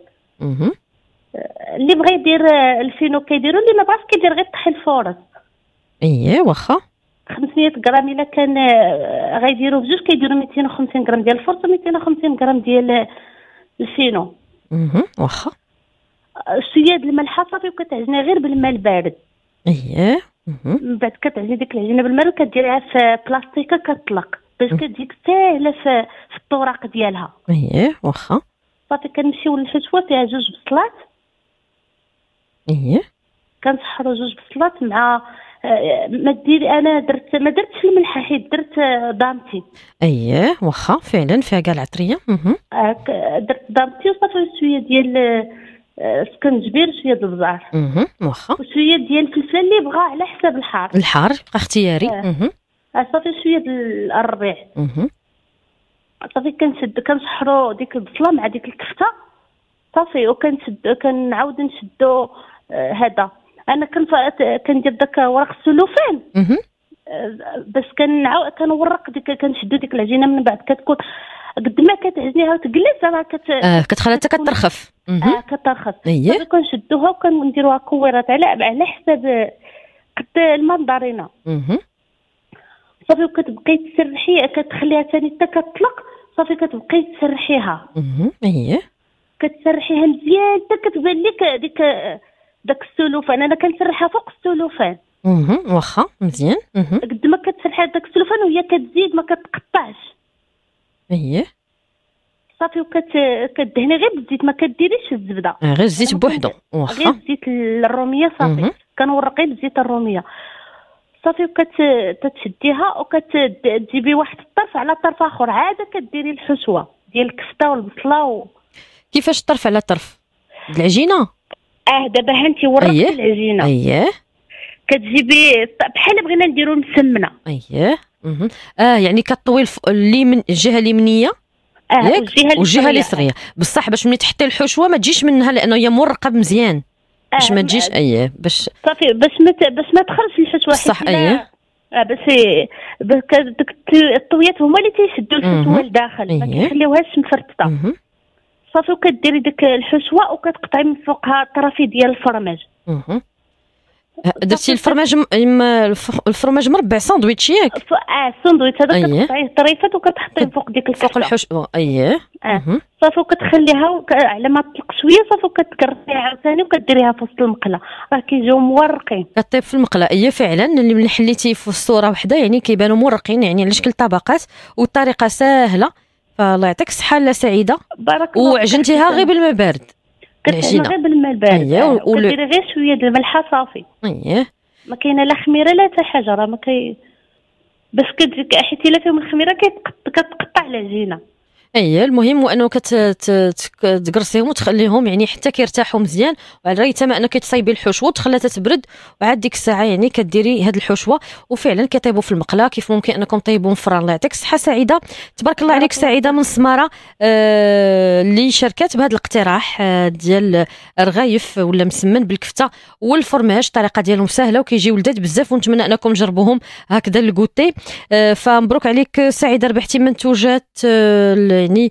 اللي بغى يدير الفينو كيديروا، اللي ما بغاش كيدير غير الطحين الفورس. اييه واخا 500 غرام. الا كان غيديروا بجوج كيديروا 250 غرام ديال الفورس و 250 غرام ديال الفينو. واخا. شويه د الملحه صافي، وكتعجنيها غير بالماء البارد. اييه. من بعد كتعجني ديك العجينه بالماء وكديريها في بلاستيكه كتطلق باش كتجيك ساهله في الطوراق ديالها. اييه واخا. صافي كنمشيو للحشوه فيها 2 بصلات. اييه. كنسحروا 2 بصلات مع ما ديري، انا ما درتش الملحه حيت درت دامتي. اييه واخا، فعلا فيها كاع العطريه. درت دامتي وصافي شويه ديال سكنجبير، شويه د البزار. واخا. وشويه ديال الفلفل اللي بغا على حساب الحار. الحار بقى اختياري. صافي شويه د الربيع. صافي كنسحروا ديك البصله مع ديك الكفته صافي، كنعاود نشدو هذا. انا كندير داك ورق السلوفان باش كنورق كنشدو ديك العجينه. من بعد كتكون قد ما كتعجنيها وتجلس راه كتخليها حتى كترخف. كترخف. صافي كنشدوها وكنديروها كويرات على حساب قد المندرينه. صافي وكتبقاي تسرحي، كتخليها ثاني حتى كتطلق. صافي كتبقاي تسرحيها. اييه. كتسرحيها مزيان حتى كتبان لك داك السلوفان. انا كنسرحها فوق السلوفان. واخا مزيان. قد ما كتسرحي داك السلوفان وهي كتزيد ما كتقطعش. اييه. صافي كدهني غير بالزيت، ما كديريش الزبده. غير الزيت بوحدو. واخا. غير الزيت الروميه صافي. كنورقي بالزيت الروميه صافي. وكتشديها وكتجيبي واحد الطرف على طرف اخر، عاد كديري الحشوه ديال الكفته والبصله. كيفاش الطرف على طرف العجينه؟ دابا انت ورقتي العجينه. اييه. كتجيبي بحال بغينا نديرو مسمنه. اييه. يعني كطوي الجهه اليمنيه والجهه اليسريه بصح، باش ملي تحطي الحشوه ما تجيش منها لانه هي مرقه مزيان باش ما تجيش. اييه باش صافي باش ما تخرجش الحشوه. صح. اييه. باش الطويات هما اللي تيشدوا الحشوه لداخل، ما كيخليوهاش مفرطه. صافي وكديري ديك الحشوه وكتقطعي من فوقها الطرافي ديال الفرماج. درتي الفرماج مربع ساندويتش ياك؟ الساندويتش هذا كتقطعيه طريفات وكتحطيه فوق ديك الكفته فوق الحشوه. اييه. صافي وكتخليها على ما تطلق شويه. صافي وكتكرفيها عاوتاني وكديريها في وسط المقله، راه كيجيو مورقين. كطيب في المقله. اييه فعلا، اللي ملي حليتي في الصوره وحده يعني كيبانوا مرقين، يعني على شكل طبقات والطريقه سهله. فالله يعطيك الصحه لا سعيده. بارك الله. وعجنتيها غير بالماء بارد العجينه؟ غير بالماء البارد. وكديري غير شويه د الملحه صافي. اييه. ما كاينه لا خميره لا حتى حاجه، راه ما باش كتجيك حيت الا فيهم الخميره كتقطع العجينه. اييه. المهم هو انه تقرصيهم وتخليهم يعني حتى كيرتاحوا مزيان، وعلى رأي ما انك تصايبي الحشوه وتخليها تبرد، وعاد ديك الساعه يعني كديري هاد الحشوه وفعلا كيطيبوا في المقله. كيف ممكن انكم طيبوهم في الفران؟ الله يعطيك الصحه سعيده. تبارك الله عليك سعيده من سماره اللي شاركات بهذا الاقتراح ديال الرغايف ولا مسمن بالكفته والفرماج. الطريقه ديالهم سهله وكيجيو لذاذ بزاف، ونتمنى انكم تجربوهم هكذا الكوتي. فمبروك عليك سعيده، ربحتي منتوجات يعني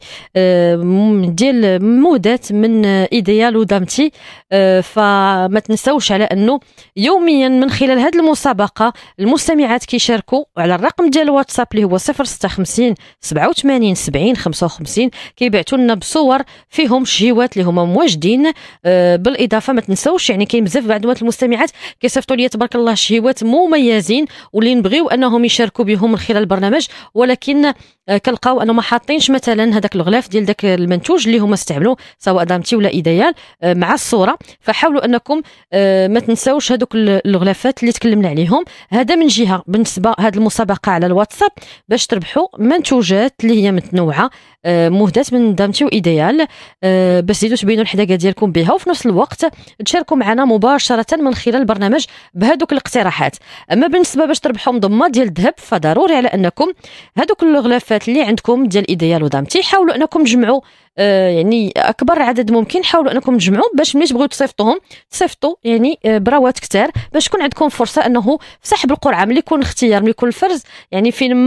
ديال مودات من ايديال ودامتي. فما تنسوش على انه يوميا من خلال هذه المسابقه المستمعات كيشاركوا على الرقم ديال الواتساب اللي هو 056 87 70 55، كيبعثوا لنا بصور فيهم شهيوات اللي هما مواجدين. بالاضافه ما تنسوش يعني كاين بزاف بعض المستمعات كيصيفطوا لي تبارك الله شهيوات مميزين واللي نبغيو انهم يشاركوا بهم من خلال البرنامج، ولكن كنلقاو انه ما حاطينش مثلا هذاك الغلاف ديال داك المنتوج اللي هما استعملوا سواء دامتي ولا ايديال مع الصوره. فحاولوا انكم ما تنساوش هذوك الغلافات اللي تكلمنا عليهم. هذا من جهه بالنسبه هذه المسابقه على الواتساب باش تربحوا منتوجات اللي هي متنوعه مهدات من دامتي وايديال، باش تزيدوا تبينوا الحداقه ديالكم بها، وفي نفس الوقت تشاركوا معنا مباشره من خلال البرنامج بهذوك الاقتراحات. اما بالنسبه باش تربحوا مضمه ديال الذهب فضروري على انكم هذوك الغلافات اللي عندكم ديال ايديال ودامتي حاولوا انكم تجمعوا يعني اكبر عدد ممكن. حاولوا انكم تجمعوا باش ملي تبغيو تصيفطوا يعني براوات كتار باش تكون عندكم فرصه انه في سحب القرعه ملي يكون الاختيار ملي يكون الفرز يعني فين ما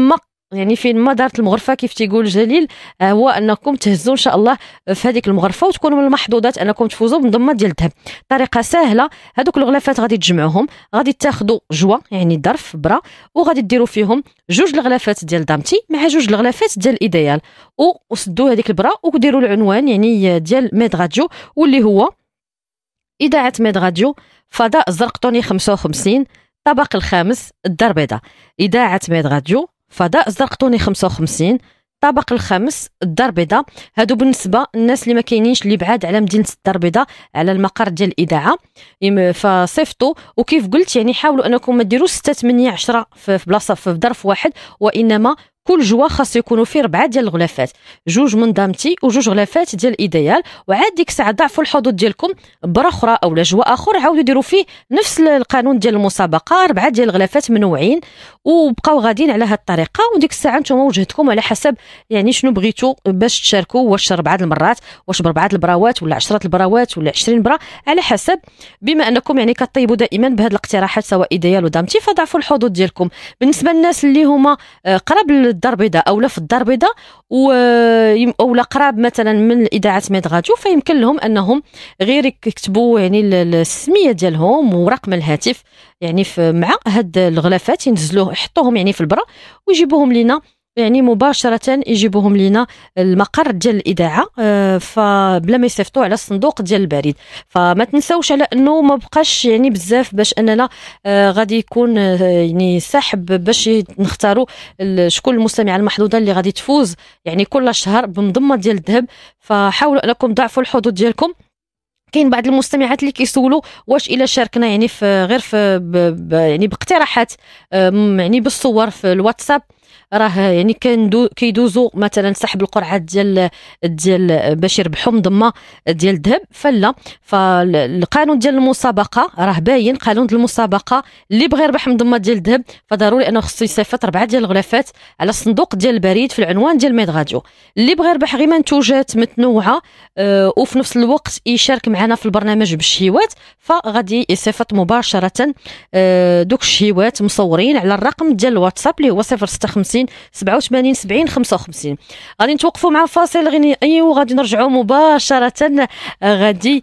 يعني فين ما دارت المغرفه كيف تيقول جليل، هو انكم تهزوا ان شاء الله في هذيك المغرفه وتكونوا من المحظوظات انكم تفوزوا بمضمه ديال الذهب. طريقه سهله، هذوك الغلافات غادي تجمعوهم، غادي تاخذوا جوا يعني ظرف برا وغادي ديروا فيهم 2 الغلافات ديال دامتي مع 2 الغلافات ديال الايديال، وسدوا هذيك البرا وديروا العنوان يعني ديال ميد راديو واللي هو اذاعه ميد راديو فضاء الزرقطوني 55 طبق الخامس الدار البيضاء. اذاعه ميد راديو فضاء الزرقطوني 55 طبق الخامس الدار البيضاء. هادو بالنسبه للناس اللي ما كاينينش اللي بعاد على مدينه الدار البيضاء على المقر ديال الاذاعه، فصيفطوا. وكيف قلت يعني حاولوا انكم ما ديروش 6 8 10 في بلاصه في ظرف واحد، وانما كل جوا خاص يكونوا فيه 4 ديال الغلافات، 2 من دامتي و2 غلافات ديال الايديال. وعاد ديك الساعه ضعفوا الحظوظ ديالكم برا اخرى او جوا اخر، عاودوا ديروا فيه نفس القانون ديال المسابقه، 4 ديال الغلافات منوعين، وبقاو غاديين على هذه الطريقه. وديك الساعه نتوما وجهتكم على حسب يعني شنو بغيتوا باش تشاركوا، واش 4 المرات، واش ب4 البراوات ولا 10 البراوات ولا 20 برا، على حسب. بما انكم يعني كطيبوا دائما بهذه الاقتراحات سواء ايديال ودامتي، فضعفوا الحظوظ ديالكم. بالنسبه للناس اللي هما قرب الدار البيضاء او لا في الدار البيضاء او لا قراب مثلا من اذاعه ميد راديو، فيمكن لهم انهم غير يكتبوا يعني السميه ديالهم ورقم الهاتف يعني مع هاد الغلافات، ينزلوه يحطوهم يعني في البرا ويجيبوهم لينا يعني مباشره، يجيبوهم لينا المقر ديال الاذاعه فبلا ما يصيفطوا على الصندوق ديال البريد. فما تنساوش على انه ما بقاش يعني بزاف باش اننا غادي يكون يعني سحب باش نختاروا شكون المستمعه المحظوظه اللي غادي تفوز يعني كل شهر بمضمه ديال الذهب. فحاولوا انكم ضاعفوا الحظوظ ديالكم. كاين بعض المستمعات اللي كيسولوا واش الا شاركنا يعني في غير في يعني باقتراحات يعني بالصور في الواتساب، راه يعني كيدوزوا مثلا سحب القرعه ديال باش يربحوا مضمه ديال الذهب، فلا. فالقانون ديال المسابقه راه باين، قانون المسابقه اللي بغى يربح مضمه ديال الذهب فضروري انه خصو يصيفط 4 ديال الغلافات على الصندوق ديال البريد في العنوان ديال ميد راديو. اللي بغى يربح غير منتوجات متنوعه وفي نفس الوقت يشارك معنا في البرنامج بالشهيوات، فغادي يصيفط مباشره دوك الشهيوات مصورين على الرقم ديال الواتساب اللي هو 056 87 70 55. غادي نتوقفوا مع فاصل غنائي وغادي نرجعوا مباشره. غادي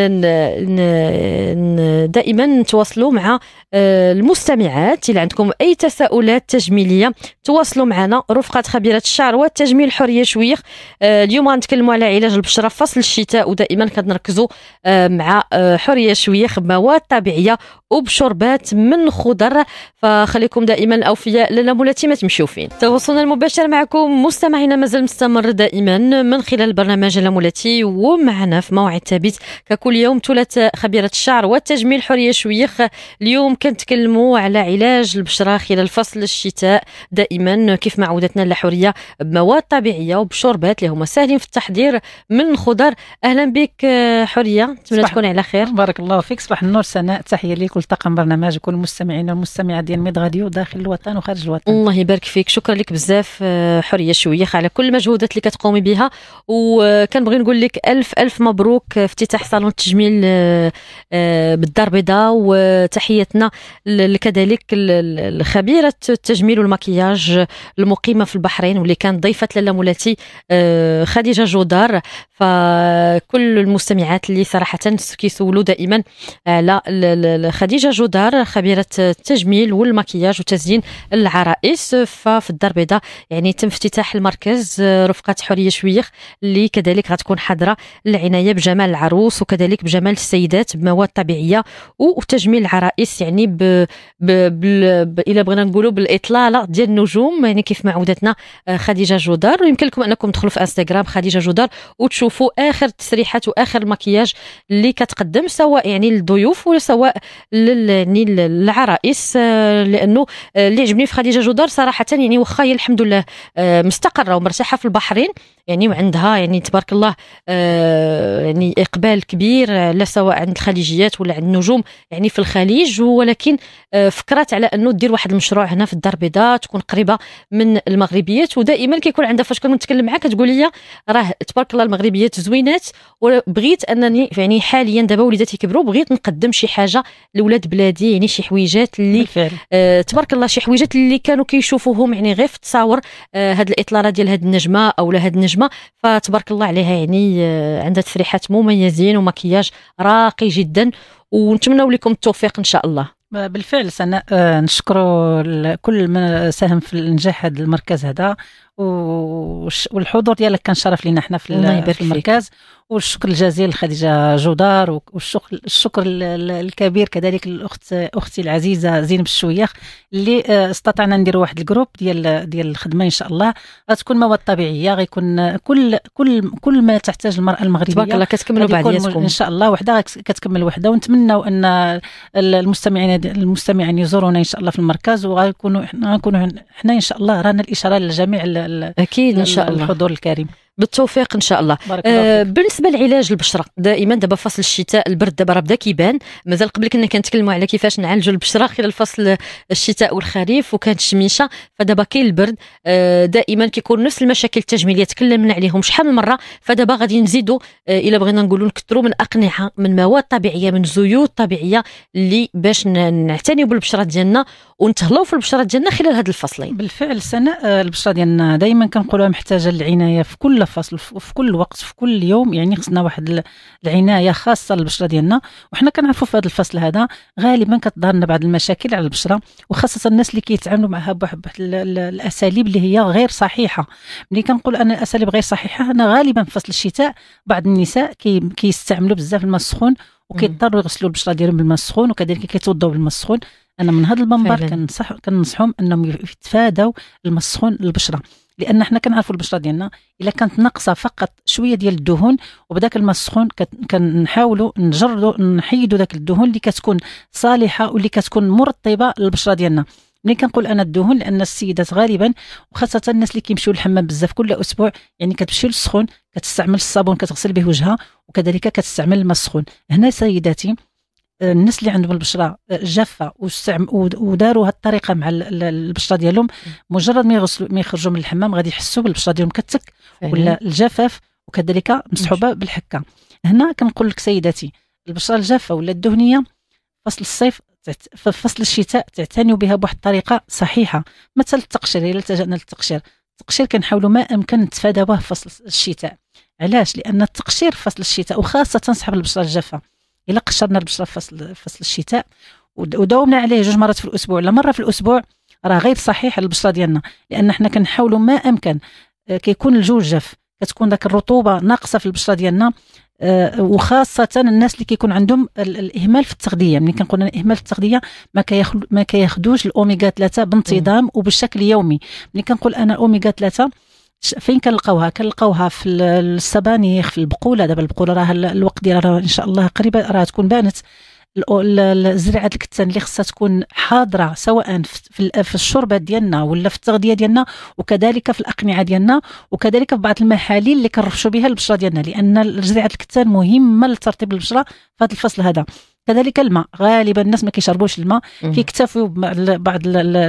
دائما نتواصلوا مع المستمعات. اللي عندكم اي تساؤلات تجميليه تواصلوا معنا. رفقه خبيره الشعر والتجميل حوريه شويخ. اليوم غنتكلموا على علاج البشره في فصل الشتاء، ودائما كنركزوا مع حوريه شويخ بمواد طبيعيه وبشربات من خضر. فخليكم دائما الاوفياء لالا مولاتي ما تمشيو فين. تواصلنا المباشر معكم مستمعينا مازال مستمر دائما من خلال البرنامج لالا مولاتي، ومعنا في موعد ثابت ككل يوم ثلاثاء خبيره الشعر والتجميل حوريه شويخ. اليوم كنتكلموا على علاج البشره خلال فصل الشتاء، دائما كيف ما عودتنا لحوريه بمواد طبيعيه وبشربات اللي هما ساهلين في التحضير من الخضر. اهلا بك حوريه، نتمنى تكوني على خير. بارك الله فيك. صباح النور سناء، تحيه ليك ولطاقم برنامج وكل المستمعين والمستمعات ديال ميد راديو داخل الوطن وخارج الوطن. الله يبارك فيك، شكرا لك بزاف حوريه شويخ على كل المجهودات اللي كتقومي بها. وكنبغي نقول لك الف مبروك افتتاح صالون التجميل بالدار البيضاء، وتحياتنا كذلك الخبيره التجميل والمكياج المقيمه في البحرين واللي كانت ضيفه لالا مولاتي خديجه جودار. فكل المستمعات اللي صراحه كيسولوا دائما على خديجه جودار خبيره التجميل والمكياج وتزيين العرائس، ففي الدار البيضاء يعني تم افتتاح المركز رفقه حوريه شويخ اللي كذلك غتكون حاضره العنايه بجمال العروس وكذلك بجمال السيدات بمواد طبيعيه وتجميل العرائس، يعني الا بغينا نقولوا بالاطلاله ديال النجوم، يعني كيف ما عودتنا خديجه جودار. ويمكن لكم انكم تدخلوا في انستغرام خديجه جودار وتشوفوا اخر التسريحات واخر المكياج اللي كتقدم سواء يعني للضيوف ولا سواء يعني للعرائس. لانه اللي عجبني في خديجه جودار صراحه يعني واخا هي الحمد لله مستقره ومرتاحه في البحرين يعني، وعندها يعني تبارك الله يعني اقبال كبير لا سواء عند الخليجيات ولا عند النجوم يعني في الخليج، ولكن فكرت على انه دير واحد المشروع هنا في الدار البيضاء تكون قريبه من المغربيات. ودائما كيكون عندها فاش كنتكلم معاك كتقول لي راه تبارك الله المغربيات زوينات، وبغيت انني يعني حاليا دابا وليداتي كبروا بغيت نقدم شي حاجه لولاد بلادي، يعني شي حويجات اللي تبارك الله شي حويجات اللي كانوا كيشوفوهم لهم يعني غير في التصاور هاد الاطلاله ديال هاد النجمه او هاد النجمه، فتبارك الله عليها يعني عندها تفريحات مميزين ومكياج راقي جدا، ونتمنوا لكم التوفيق ان شاء الله. بالفعل سناء، نشكر كل من ساهم في النجاح هذا المركز هذا، والحضور ديالك كان شرف لنا احنا في المركز. والشكر الجزيل لخديجه جودار، والشكر الكبير كذلك للاخت اختي العزيزه زينب الشويخ، اللي استطعنا نديروا واحد الجروب ديال الخدمه ان شاء الله. غتكون مواد طبيعيه، غيكون كل ما تحتاج المراه المغربيه تبارك الله كتكملوا بعضياتكم ان شاء الله، وحده كتكمل وحده. ونتمنوا ان المستمعين يزورونا ان شاء الله في المركز، وغنكونوا احنا ان شاء الله رانا الاشاره للجميع اكيد ان شاء الله الحضور الكريم بالتوفيق ان شاء الله. بالنسبه لعلاج البشره، دائما دابا فصل الشتاء البرد دابا راه بدا كيبان، مازال قبل كنا كنتكلموا على كيفاش نعالجوا البشره خلال فصل الشتاء والخريف وكانت الشميشه، فدابا كاين البرد دائما كيكون نفس المشاكل التجميليه تكلمنا عليهم شحال من مره. فدابا غادي نزيدوا الا بغينا نقولوا نكثروا من اقنعه، من مواد طبيعيه، من زيوت طبيعيه اللي باش نعتنيوا بالبشره ديالنا ونتهلاو في البشره ديالنا خلال هاد الفصلين. بالفعل سناء، البشره ديالنا دائما كنقولوها محتاجه للعنايه في كل فصل، في كل وقت، في كل يوم. يعني خصنا واحد العنايه خاصه للبشره ديالنا. وحنا كنعرفوا في هذا الفصل هذا غالبا كتظهر لنا بعض المشاكل على البشره، وخاصه الناس اللي كيتعاملوا معها بواحد الاساليب اللي هي غير صحيحه. ملي كنقول انا الاساليب غير صحيحه، انا غالبا في فصل الشتاء بعض النساء كيستعملوا بزاف الماء السخون، وكيضطروا يغسلوا البشره ديالهم بالماء السخون، وكذلك كيتوضاو بالماء السخون. انا من هذا المنبر كننصحهم انهم يتفادوا الماء السخون للبشره، لان حنا كنعرفوا البشره ديالنا الا كانت ناقصه فقط شويه ديال الدهون، وبداك الماء السخون كنحاولوا نحيدوا داك الدهون اللي كتكون صالحه واللي كتكون مرطبه للبشره ديالنا. ملي كنقول انا الدهون، لان السيدات غالبا وخاصه الناس اللي كيمشيو للحمام بزاف كل اسبوع، يعني كتمشي للسخون كتستعمل الصابون كتغسل به وجهها، وكذلك كتستعمل الماء السخون. هنا سيداتي الناس اللي عندهم البشره جافه وداروا هذه الطريقه مع البشره ديالهم، مجرد ما يخرجوا من الحمام غادي يحسوا بالبشره ديالهم كتك ولا الجفاف، وكذلك مصحوبه بالحكه. هنا كنقول لك سيداتي، البشره الجافه ولا الدهنيه فصل الصيف في فصل الشتاء تعتنيوا بها بواحد الطريقه صحيحه. مثل التقشير، الا التجأنا للتقشير، التقشير كنحاولوا ما امكن نتفاداوه في فصل الشتاء. علاش؟ لان التقشير في فصل الشتاء وخاصه صاحب البشره الجافه، الا قشرنا البشره في فصل الشتاء وداومنا عليه 2 مرات في الاسبوع ولا مره في الاسبوع، راه غير صحيح للبشره ديالنا، لان حنا كنحاولوا ما امكن كيكون الجو جاف، كتكون داك الرطوبه ناقصه في البشره ديالنا، وخاصه الناس اللي كيكون عندهم الاهمال في التغذيه. ملي كنقول انا اهمال في التغذيه، ما كياخذوش الاوميغا 3 بانتظام وبشكل يومي. ملي كنقول انا اوميغا 3 فين كنلقاوها في السبانخ، في البقوله. دابا البقوله راه الوقت ديالها ان شاء الله قريبا راه تكون بانت. زريعه الكتان اللي خصها تكون حاضره سواء في الشربات ديالنا ولا في التغذيه ديالنا، وكذلك في الاقنعه ديالنا، وكذلك في بعض المحاليل اللي كنرشوا بها البشره ديالنا، لان زريعه الكتان مهمه لترطيب البشره في هذا الفصل هذا. كذلك الماء، غالبا الناس ما كيشربوش الماء، كيكتفوا بعض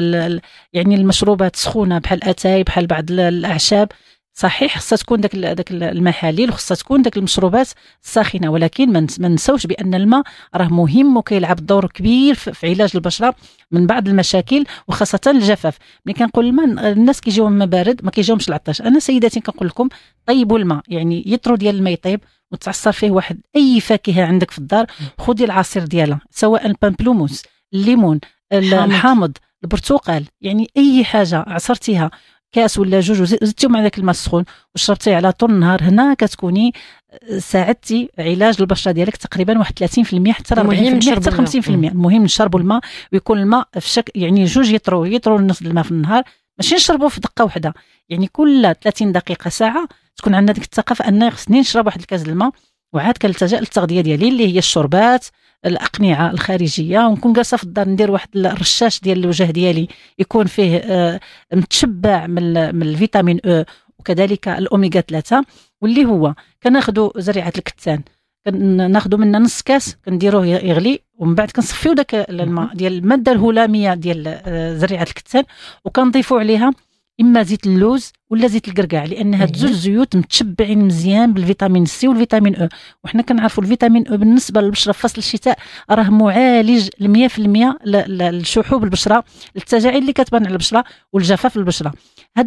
يعني المشروبات السخونه بحال الاتاي، بحال بعض الاعشاب. صحيح خصها تكون داك المحاليل، وخصها تكون داك المشروبات الساخنه، ولكن ما نساوش بان الماء راه مهم وكيلعب دور كبير في علاج البشره من بعض المشاكل، وخاصه الجفاف. ملي كنقول الماء، الناس كيجيوهم الماء بارد ما كيجيوهمش العطش. انا سيداتي كنقول لكم طيبوا الماء، يعني يطروا ديال الماء يطيب، وتعصر فيه واحد اي فاكهه عندك في الدار، خذي العصير ديالها، سواء البامبلوموس، الليمون، الحامض، البرتقال، يعني اي حاجه عصرتيها كاس ولا 2 وزدتيهم مع داك الماء السخون وشربتيه على طول النهار، هنا كتكوني ساعدتي علاج البشره ديالك تقريبا واحد 30% حتى 40% حتى 50%. المهم نشربوا الماء، ويكون الماء في شكل يعني 2 يطروا نص الماء في النهار، ماشي نشربوه في دقه واحده. يعني كل 30 دقيقه ساعه تكون عندنا ديك الثقافه ان خصني نشرب واحد الكاس الماء، وعاد كنلتجا للتغذيه ديالي اللي هي الشربات، الاقنعه الخارجيه، ونكون جالسه في الدار ندير واحد الرشاش ديال الوجه ديالي يكون فيه متشبع من الفيتامين او، وكذلك الاوميغا 3، واللي هو كناخذوا زريعه الكتان، كناخذوا منها نص كاس كنديروه يغلي، ومن بعد كنصفيو داك الماء ديال الماده الهلاميه ديال زريعه الكتان، وكنضيفوا عليها اما زيت اللوز ولا زيت القرقاع، لان هاد زوج زيوت متشبعين مزيان بالفيتامين سي والفيتامين او. وحنا كنعرفوا الفيتامين او بالنسبه للبشره في فصل الشتاء راه معالج 100% للشحوب البشره، التجاعيد اللي كتبان على البشره والجفاف البشره. هاد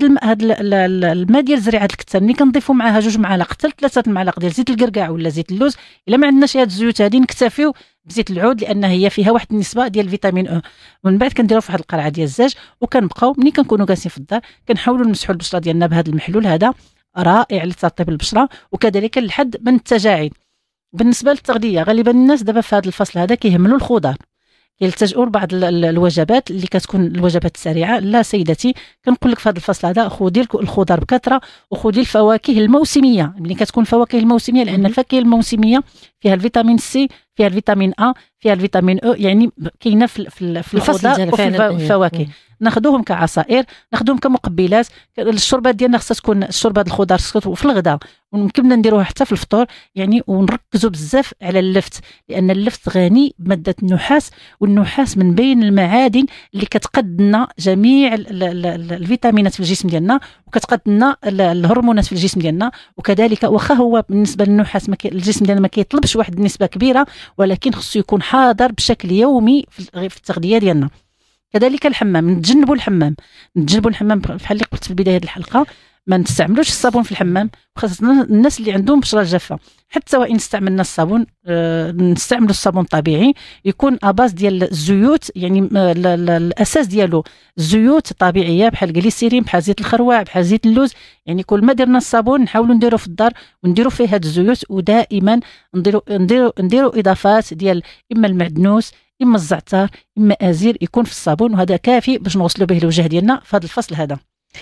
الماء ديال زريعه الكتان اللي كنضيفوا معها 2 معالق حتى 3 معالق ديال زيت القرقاع ولا زيت اللوز، الا ما عندناش هاد الزيوت هادي نكتفيو بزيت العود، لان هي فيها واحد النسبه ديال الفيتامين او. ومن بعد كنديروا في واحد القرعه ديال الزاج، وكنبقاو ملي كنكونوا جالسين في الدار كنحاولوا نمسحوا البشره ديالنا بهذا المحلول هذا، رائع لترطيب البشره وكذلك للحد من التجاعيد. بالنسبه للتغذيه، غالبا الناس دابا في هذا الفصل هذا كيهملوا الخضار، يلتجؤوا لبعض الوجبات اللي كتكون الوجبات السريعه. لا سيدتي، كنقول لك في هذا الفصل هذا خذي الخضار بكثره، وخذي الفواكه الموسميه ملي كتكون الفواكه الموسميه، لان الفاكهه الموسميه فيها الفيتامين سي، فيها الفيتامين ا، فيها الفيتامين او، يعني كاينه في الخضار وفي الفواكه. ناخذوهم كعصائر، ناخذوهم كمقبلات. الشوربات ديالنا خصها تكون الشوربه الخضار في الغداء، ويمكننا نديروها حتى في الفطور يعني. ونركزوا بزاف على اللفت، لان اللفت غني بماده النحاس، والنحاس من بين المعادن اللي كتقد لنا جميع الفيتامينات في الجسم ديالنا، وكتقد لنا الهرمونات في الجسم ديالنا. وكذلك واخا هو بالنسبه للنحاس الجسم ديالنا ما كيطلبش واحد النسبه كبيره، ولكن خصو يكون حاضر بشكل يومي في التغذيه ديالنا. كذلك الحمام، نتجنبوا الحمام بحال اللي قلت في بدايه الحلقه، ما نستعملوش الصابون في الحمام، خاصة الناس اللي عندهم بشره جافه. حتى وان استعملنا الصابون نستعملوا الصابون الطبيعي، يكون اباز ديال الزيوت، يعني الاساس ديالو زيوت طبيعيه بحال الجليسيرين، بحال زيت الخروع، بحال زيت اللوز. يعني كل ما درنا الصابون نحاولوا نديرو في الدار ونديرو فيه هاد الزيوت، ودائما نديرو اضافات ديال اما المعدنوس، اما الزعتر، اما ازير يكون في الصابون، وهذا كافي باش نغسلوا به الوجه ديالنا في هذا الفصل هذا.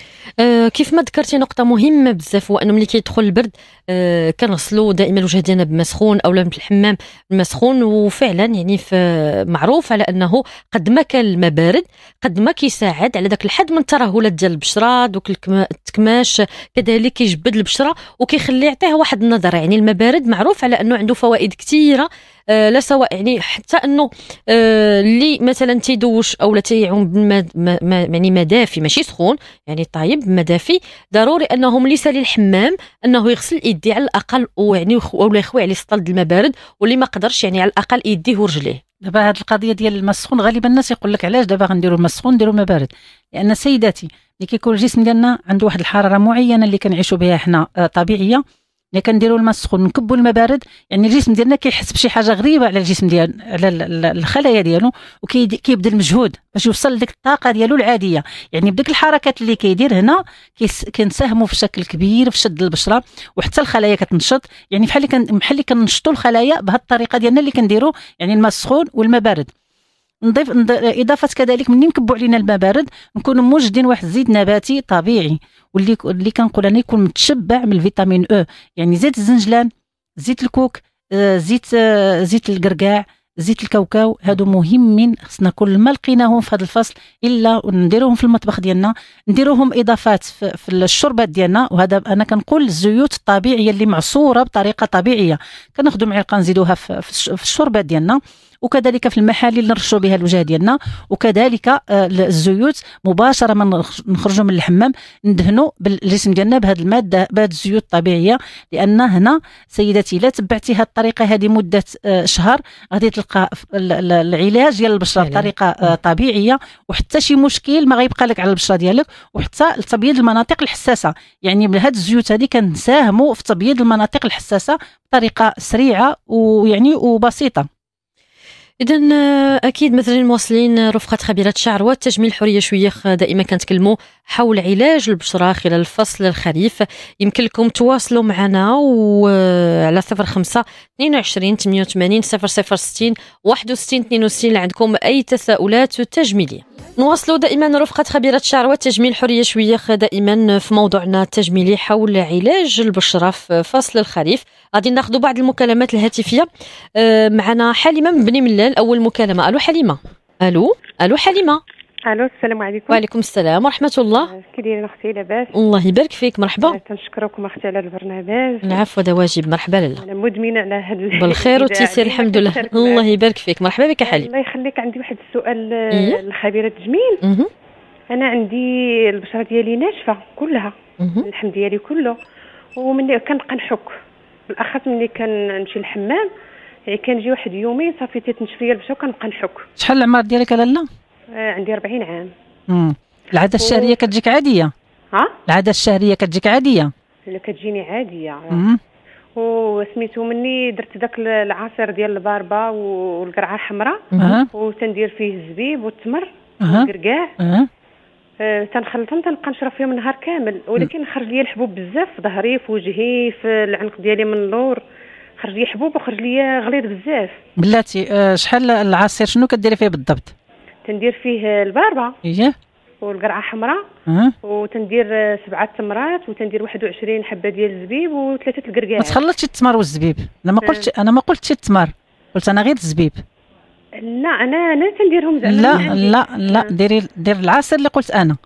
كيف ما ذكرتي نقطة مهمة بزاف، هو أنه ملي كيدخل البرد كنغسلوا دائما الوجه ديالنا بمسخون أو بالحمام المسخون. وفعلا يعني معروف على أنه قد ما كان الماء بارد قد ما كيساعد على داك الحد من الترهلات ديال البشرة، دوك التكماش كذلك كيجبد البشرة وكيخلي يعطيها واحد النظرة. يعني الماء بارد معروف على أنه عنده فوائد كثيرة، لا سواء يعني حتى انه اللي مثلا تيدوش او لا تيعوم بالماء يعني ماء دافي ماشي سخون، يعني طايب ماء دافي، ضروري انه ملي يسالي الحمام انه يغسل يديه على الاقل، ويعني ولا يخوي عليه سطل د الماء بارد، واللي ما قدرش يعني على الاقل يديه ورجليه. دابا هذه القضيه ديال الماء السخون غالبا الناس يقول لك علاش دابا غنديروا الماء السخون نديروا ماء بارد، لان سيداتي ملي كيكون الجسم ديالنا عنده واحد الحراره معينه اللي كنعيشوا بها حنا طبيعيه، ملي كنديروا الماء السخون نكبوا الماء بارد، يعني الجسم ديالنا كيحس بشي حاجه غريبه على الجسم ديالو، على الخلايا ديالو، وكيبذل مجهود باش يوصل لديك الطاقه ديالو العاديه. يعني بديك الحركات اللي كيدير هنا كنساهموا في شكل كبير في شد البشره، وحتى الخلايا كتنشط. يعني بحال اللي كنشطوا الخلايا بهذه الطريقه ديالنا اللي كنديروا، يعني الماء السخون والماء بارد. نضيف اضافه كذلك منين نكبوا علينا الماء بارد نكونوا موجدين واحد الزيت نباتي طبيعي، واللي كنقول انا يكون متشبع من الفيتامين او، يعني زيت الزنجلان، زيت الكوك، زيت القرقاع، زيت الكاوكاو. هادو مهمين، خصنا كل ما لقيناهم في هذا الفصل الا نديروهم في المطبخ ديالنا، نديروهم اضافات في الشربات ديالنا. وهذا انا كنقول الزيوت الطبيعيه اللي معصوره بطريقه طبيعيه، كناخذوا معلقه نزيدوها في الشربات ديالنا، وكذلك في المحاليل اللي نرشوا بها الوجه ديالنا، وكذلك الزيوت مباشره ما نخرجوا من الحمام ندهنوا بالجسم ديالنا بهذه الماده، بهذه الزيوت الطبيعيه. لان هنا سيدتي لا تبعتي هذه الطريقه هذه مده شهر غادي تلقى العلاج ديال البشره بطريقه طبيعيه، وحتى شي مشكل ما غيبقى لك على البشره ديالك، وحتى تبييض المناطق الحساسه. يعني بهذه الزيوت هذه كنساهموا في تبييض المناطق الحساسه بطريقه سريعه ويعني وبسيطه. إذا أكيد مثلا مواصلين رفقة خبيرة الشعر والتجميل حورية شويخ، دائما كنتكلموا حول علاج البشرة خلال الفصل الخريف. يمكن لكم تواصلوا معنا وعلى 05 22 88 0060 61 62 عندكم أي تساؤلات تجميلية. نواصلوا دائما رفقة خبيرة الشعر والتجميل حورية شويخ دائما في موضوعنا التجميلي حول علاج البشرة في فصل الخريف. غادي ناخذ بعض المكالمات الهاتفية. معنا حليمة من بني ملال. أول مكالمة. ألو حليمة. ألو حليمة. الو السلام عليكم. وعليكم السلام ورحمه الله. كي دايره اختي؟ لاباس؟ الله يبارك فيك. مرحبا. كنشكركم اختي على البرنامج. العفو، هذا واجب. مرحبا لاله. انا مدمنه على هذا بالخير والتيسير الحمد لله. الله يبارك فيك. مرحبا بك يا حليم. الله يخليك، عندي واحد السؤال إيه؟ لخبيره التجميل. انا عندي البشره ديالي ناشفه كلها، اللحم ديالي كله، ومني كنبقى نحك بالاخص ملي كنمشي للحمام، يعني كنجي واحد يومين صافي تتنشف ليا البشره وكنبقى نحك. شحال العمر ديالك لاله؟ عندي 40 عام. العاده الشهريه كتجيك عاديه؟ العاده الشهريه كتجيك عاديه؟ لا كتجيني عاديه. وسميتو مني درت داك العصير ديال الباربه والقرعه الحمراء، وتندير فيه الزبيب والتمر والكركاع، تنخلطهم تنبقى نشرب فيهم النهار كامل، ولكن خرج لي الحبوب بزاف في ظهري، في وجهي، في العنق ديالي من اللور، خرج لي حبوب وخرج لي غليظ بزاف. بلاتي شحال العصير شنو كديري فيه بالضبط؟ تندير فيه الباربه اييه والقرعه حمراء، وتندير 7 تمرات، وتندير 21 حبه ديال الزبيب و3 الكركاع. ما تخلطش التمر والزبيب. انا ما قلتش التمر، قلت انا غير الزبيب. لا انا تنديرهم زعما. لا دير العصير اللي قلت انا.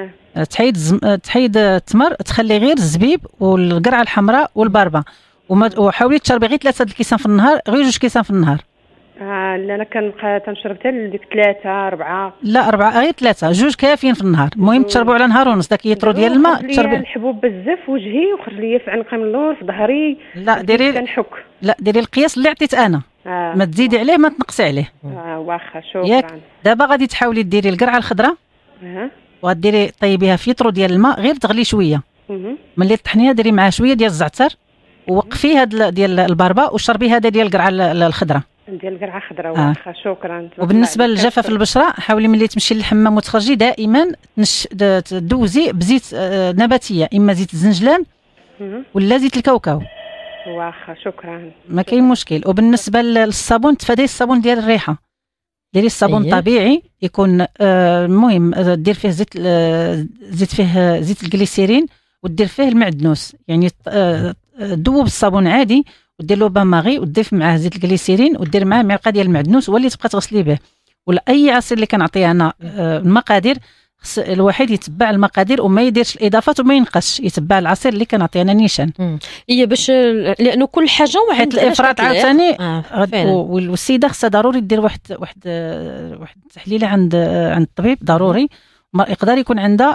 تحيد التمر، تخلي غير الزبيب والقرعه الحمراء والباربه، وحاولي تشربي غير 3 الكيسان في النهار، غير 2 كيسان في النهار. لا انا كنبقى تنشرب حتى ديك 3 4. لا 4 غير 3، 2 كافيين في النهار. المهم تشربوا على نهار ونص داك يترو ديال الماء. تشربي الحبوب بزاف في وجهي، وخرج لي في عنقي من اللور، في ظهري. لا ديري القياس اللي عطيت انا. ما تزيدي عليه ما تنقصي عليه. واخا شكرا. دابا غادي تحاولي ديري القرعه الخضراء، وغديري طيبيها في يترو ديال الماء، غير تغلي شويه. ملي طحنيها ديري معها شويه ديال الزعتر، ووقفي هاد ديال الباربه، وشربي هذا ديال القرعه الخضراء. ديال القرعه خضراء. واخا شكرا. وبالنسبه للجفاف البشره، حاولي ملي تمشي للحمام وتخرجي دائما تدوزي بزيت نباتيه، اما زيت الزنجلان ولا زيت الكاوكاو. واخا شكرا. ما كاين مشكل. وبالنسبه للصابون، تفادي الصابون ديال الريحه، ديري الصابون طبيعي يكون المهم دير فيه زيت فيه زيت الجليسيرين، ودير فيه المعدنوس، يعني دوب الصابون عادي ودير له باماغي، وتضيف معاه زيت الجليسيرين، ودير معاه معلقه ديال المعدنوس، واللي تبقى تغسلي به. ولا اي عصير اللي كنعطيه انا المقادير، الواحد يتبع المقادير وما يديرش الاضافات وما ينقصش، يتبع العصير اللي كنعطيه انا نيشان. هي باش لانه كل حاجه واحد الافراط عاوتاني. والسيده خصها ضروري دير واحد التحليله عند الطبيب ضروري. يقدر يكون عندها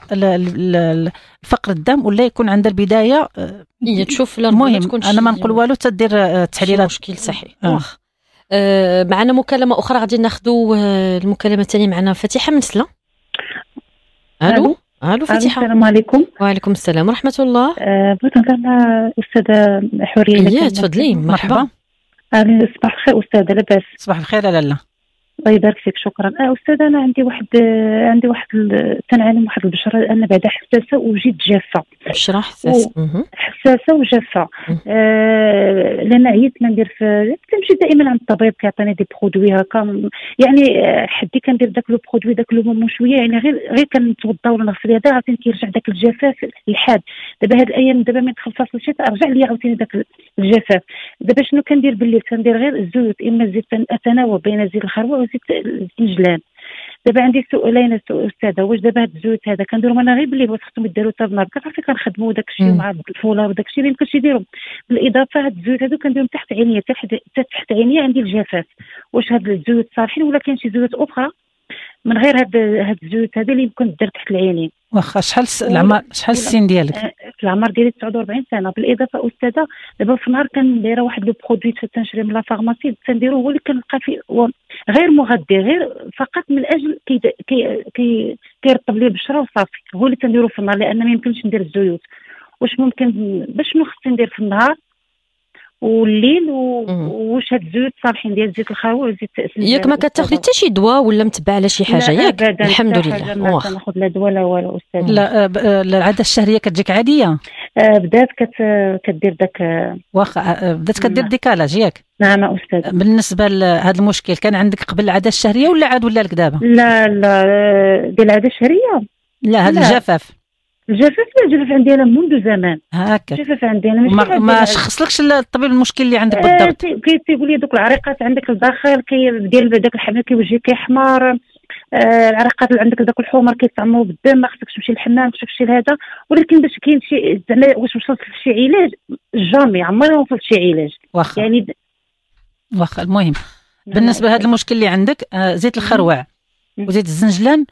فقر الدم، ولا يكون عندها البدايه. هي تشوف المهم انا ما نقول والو تدير التحليلات. مشكل صحي. معنا مكالمه اخرى غادي ناخذوا المكالمه الثانيه. معنا فاتحه من سلا. الو فاتحه. السلام عليكم. وعليكم السلام ورحمه الله. بغيت نهضر مع استاذه حوريه. تفضلي. مرحبا. صباح الخير استاذه. لاباس؟ صباح الخير. لاله الله يبارك فيك. شكرا. استاذه انا عندي واحد تنعاني من واحد البشره، انا بعدا حساسه وجيت جافه. بشره حساسه حساسه وجافه. لان عييت ما ندير كنمشي دائما عند الطبيب كيعطيني دي برودوي هكا، يعني حدي كندير داك لو برودوي داك لو مومون شويه، يعني غير كنتوضا ولا نغسل يدي عاوتاني كيرجع داك الجفاف الحاد. دابا هاد الايام دابا ما دخل فصل الشتاء رجع لي عاوتاني داك الجفاف. دابا شنو كندير بالليل؟ كندير غير الزيوت، اما زيت اتناوب بين زيت الخروع وزيت الزنجلان. دابا عندي سؤالين استاذه، واش دابا هاد الزيوت هذا كنديرهم انا غير بالليل، خصهم يديروا حتى بالنهار؟ كتعرفي كنخدموا داك الشيء مع الفولاذ وداك الشيء ما يمكنش يديرهم. بالاضافه هاد الزيوت هادو كنديرهم تحت عينيا، تحت عينيا عندي الجفاف. واش هاد الزيوت صالحين ولا كاين شي زيوت اخرى من غير هاد الزيوت هذه اللي يمكن تدير تحت العينين؟ واخا شحال السن ديالك؟ العمر ديالي 49 سنه. بالاضافه استاذه دابا في النهار كندير واحد لو برودوي تنشري من لا فارماسي، تنديرو هو اللي كنلقى فيه غير مغذي، غير فقط من اجل كيرطب لي البشره وصافي، هو اللي تنديرو في النهار، لان ما يمكنش ندير الزيوت. واش ممكن شنو خصني ندير في النهار والليل؟ واش هاد الزيوت صالحين ديال زيت الخروع وزيت ياك ما كتاخذي حتى شي دواء ولا متبع على شي حاجه؟ ياك الحمد لله. ما كناخذ لا دواء لا والو استاذ. لا العاده الشهريه كتجيك عاديه؟ بدات كدير داك. واخا بدات كدير ديكالاج ياك؟ نعم استاذ. بالنسبه لهذا المشكل كان عندك قبل العاده الشهريه ولا عاد ولا لك دابا؟ لا ديال العاده الشهريه. لا هذا الجفاف الجفاف عندي انا منذ زمان. هكا الجفاف عندي انا ما شخصلكش الطبيب المشكل اللي عندك بالضبط؟ كيقول لي دوك العريقات عندك لداخل ديال داك الحمام كيوجهك كيحمر، العريقات اللي عندك داك الحمر كيتعمروا بالدم، ما خصكش تمشي للحمام، خصك تمشي لهذا. ولكن باش كاين شي زعما واش وصلت لشي علاج؟ جامي عمري ما وصلت لشي علاج. يعني واخا المهم بالنسبه لهذا المشكل اللي عندك، زيت الخروع وزيت الزنجلان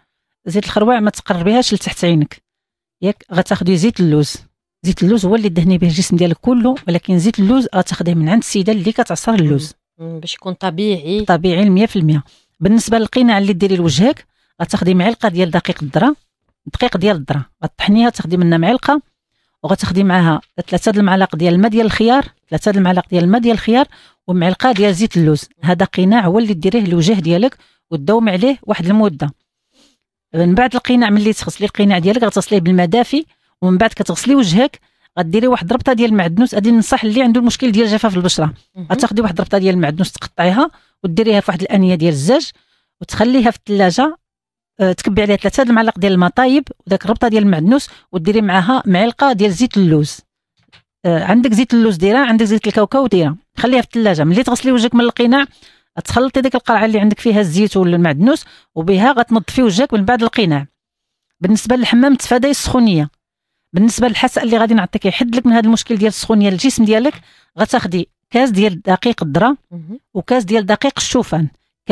زيت الخروع ما تقربيهاش لتحت عينك ياك. غتاخدي زيت اللوز، زيت اللوز هو اللي دهني به الجسم ديالك كله، ولكن زيت اللوز غتاخديه من عند السيده اللي كتعصر اللوز باش يكون طبيعي 100%. بالنسبه للقناع اللي ديري لوجهك غتاخدي معلقه ديال دقيق الذره غطحنيها، تاخدي منها معلقه، وغتاخدي معاها 3 المعالق ديال الماء ديال الخيار، ومعلقه ديال زيت اللوز. هذا قناع هو اللي ديريه لوجه ديالك وتداوم عليه واحد المده. من بعد القناع ملي تغسلي القناع ديالك غتغسليه بالماء دافي، ومن بعد كتغسلي وجهك غديري واحد ربطه ديال المعدنوس. هذه ننصح اللي عنده المشكل ديال جفاف البشره، غتاخدي واحد ربطه ديال المعدنوس تقطعيها وديريها في واحد الانيه ديال الزاج وتخليها في الثلاجه، تكبي عليها 3 المعالق ديال الماء طايب وداك الربطه ديال المعدنوس، وديري معاها معلقه ديال زيت اللوز. عندك زيت اللوز ديرها، عندك زيت الكاوكاو ديرها، خليها في الثلاجه. ملي تغسلي وجهك من القناع تخلطي ديك القرعه اللي عندك فيها الزيت ولا المعدنوس، وبها غتنظفي وجهك من بعد القناع. بالنسبه للحمام تفاداي السخونيه. بالنسبه للحساء اللي غادي نعطيك يحد لك من هذا المشكل ديال السخونيه للجسم ديالك، غتاخدي كاس ديال دقيق الذره وكاس ديال دقيق الشوفان،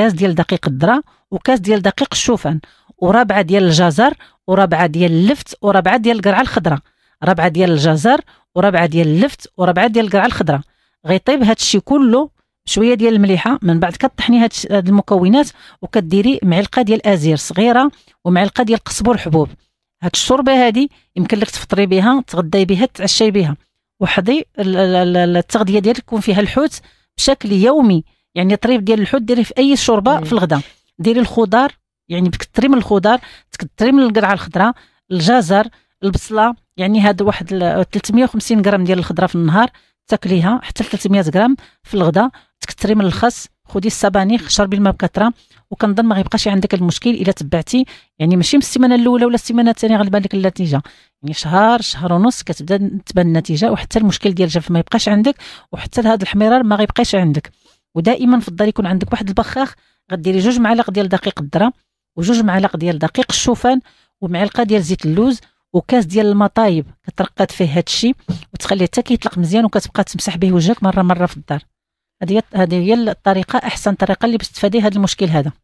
وربعه ديال الجزر، وربعه ديال اللفت، وربعه ديال القرعه الخضراء، ربعه ديال الجزر وربعه ديال اللفت وربعه ديال القرعه الخضراء. غيطيب هذا الشيء كله بشويه ديال المليحه. من بعد كطحني هاد المكونات وكديري معلقه ديال ازير صغيره ومعلقه ديال قزبر حبوب. هاد الشوربه هادي يمكن لك تفطري بها، تغداي بها، تعشاي بها. وحضي التغذيه ديالك يكون فيها الحوت بشكل يومي، يعني طريف ديال الحوت ديري في اي شوربه في الغداء. ديري الخضار، يعني تكثري من الخضار، تكثري من القرعه الخضراء، الجزر، البصله. يعني هاد واحد 350 غرام ديال الخضره في النهار تاكليها، حتى 300 غرام في الغداء. تكثري من الخس، خدي السبانخ، شربي الماء بكثره، وكنظن ما غيبقاش عندك المشكل الا تبعتي. يعني ماشي من السيمانه الاولى ولا السيمانه الثانيه غتبان لك النتيجه، يعني شهر ونص كتبدا تبان النتيجه، وحتى المشكل ديال الجف ما يبقاش عندك، وحتى هذا الحمرار ما غيبقاش عندك. ودائما فضل يكون عندك واحد البخاخ، غديري 2 معالق ديال دقيق الذره و2 معالق ديال دقيق الشوفان ومعلقه ديال زيت اللوز وكاس ديال الماء طايب كترقد فيه هذا الشيء، وتخليه حتى كيطلق مزيان، وكتبقى تمسح به وجهك مره في الدار. هذه هي الطريقه، احسن طريقه اللي باش تفادي هذا المشكل هذا.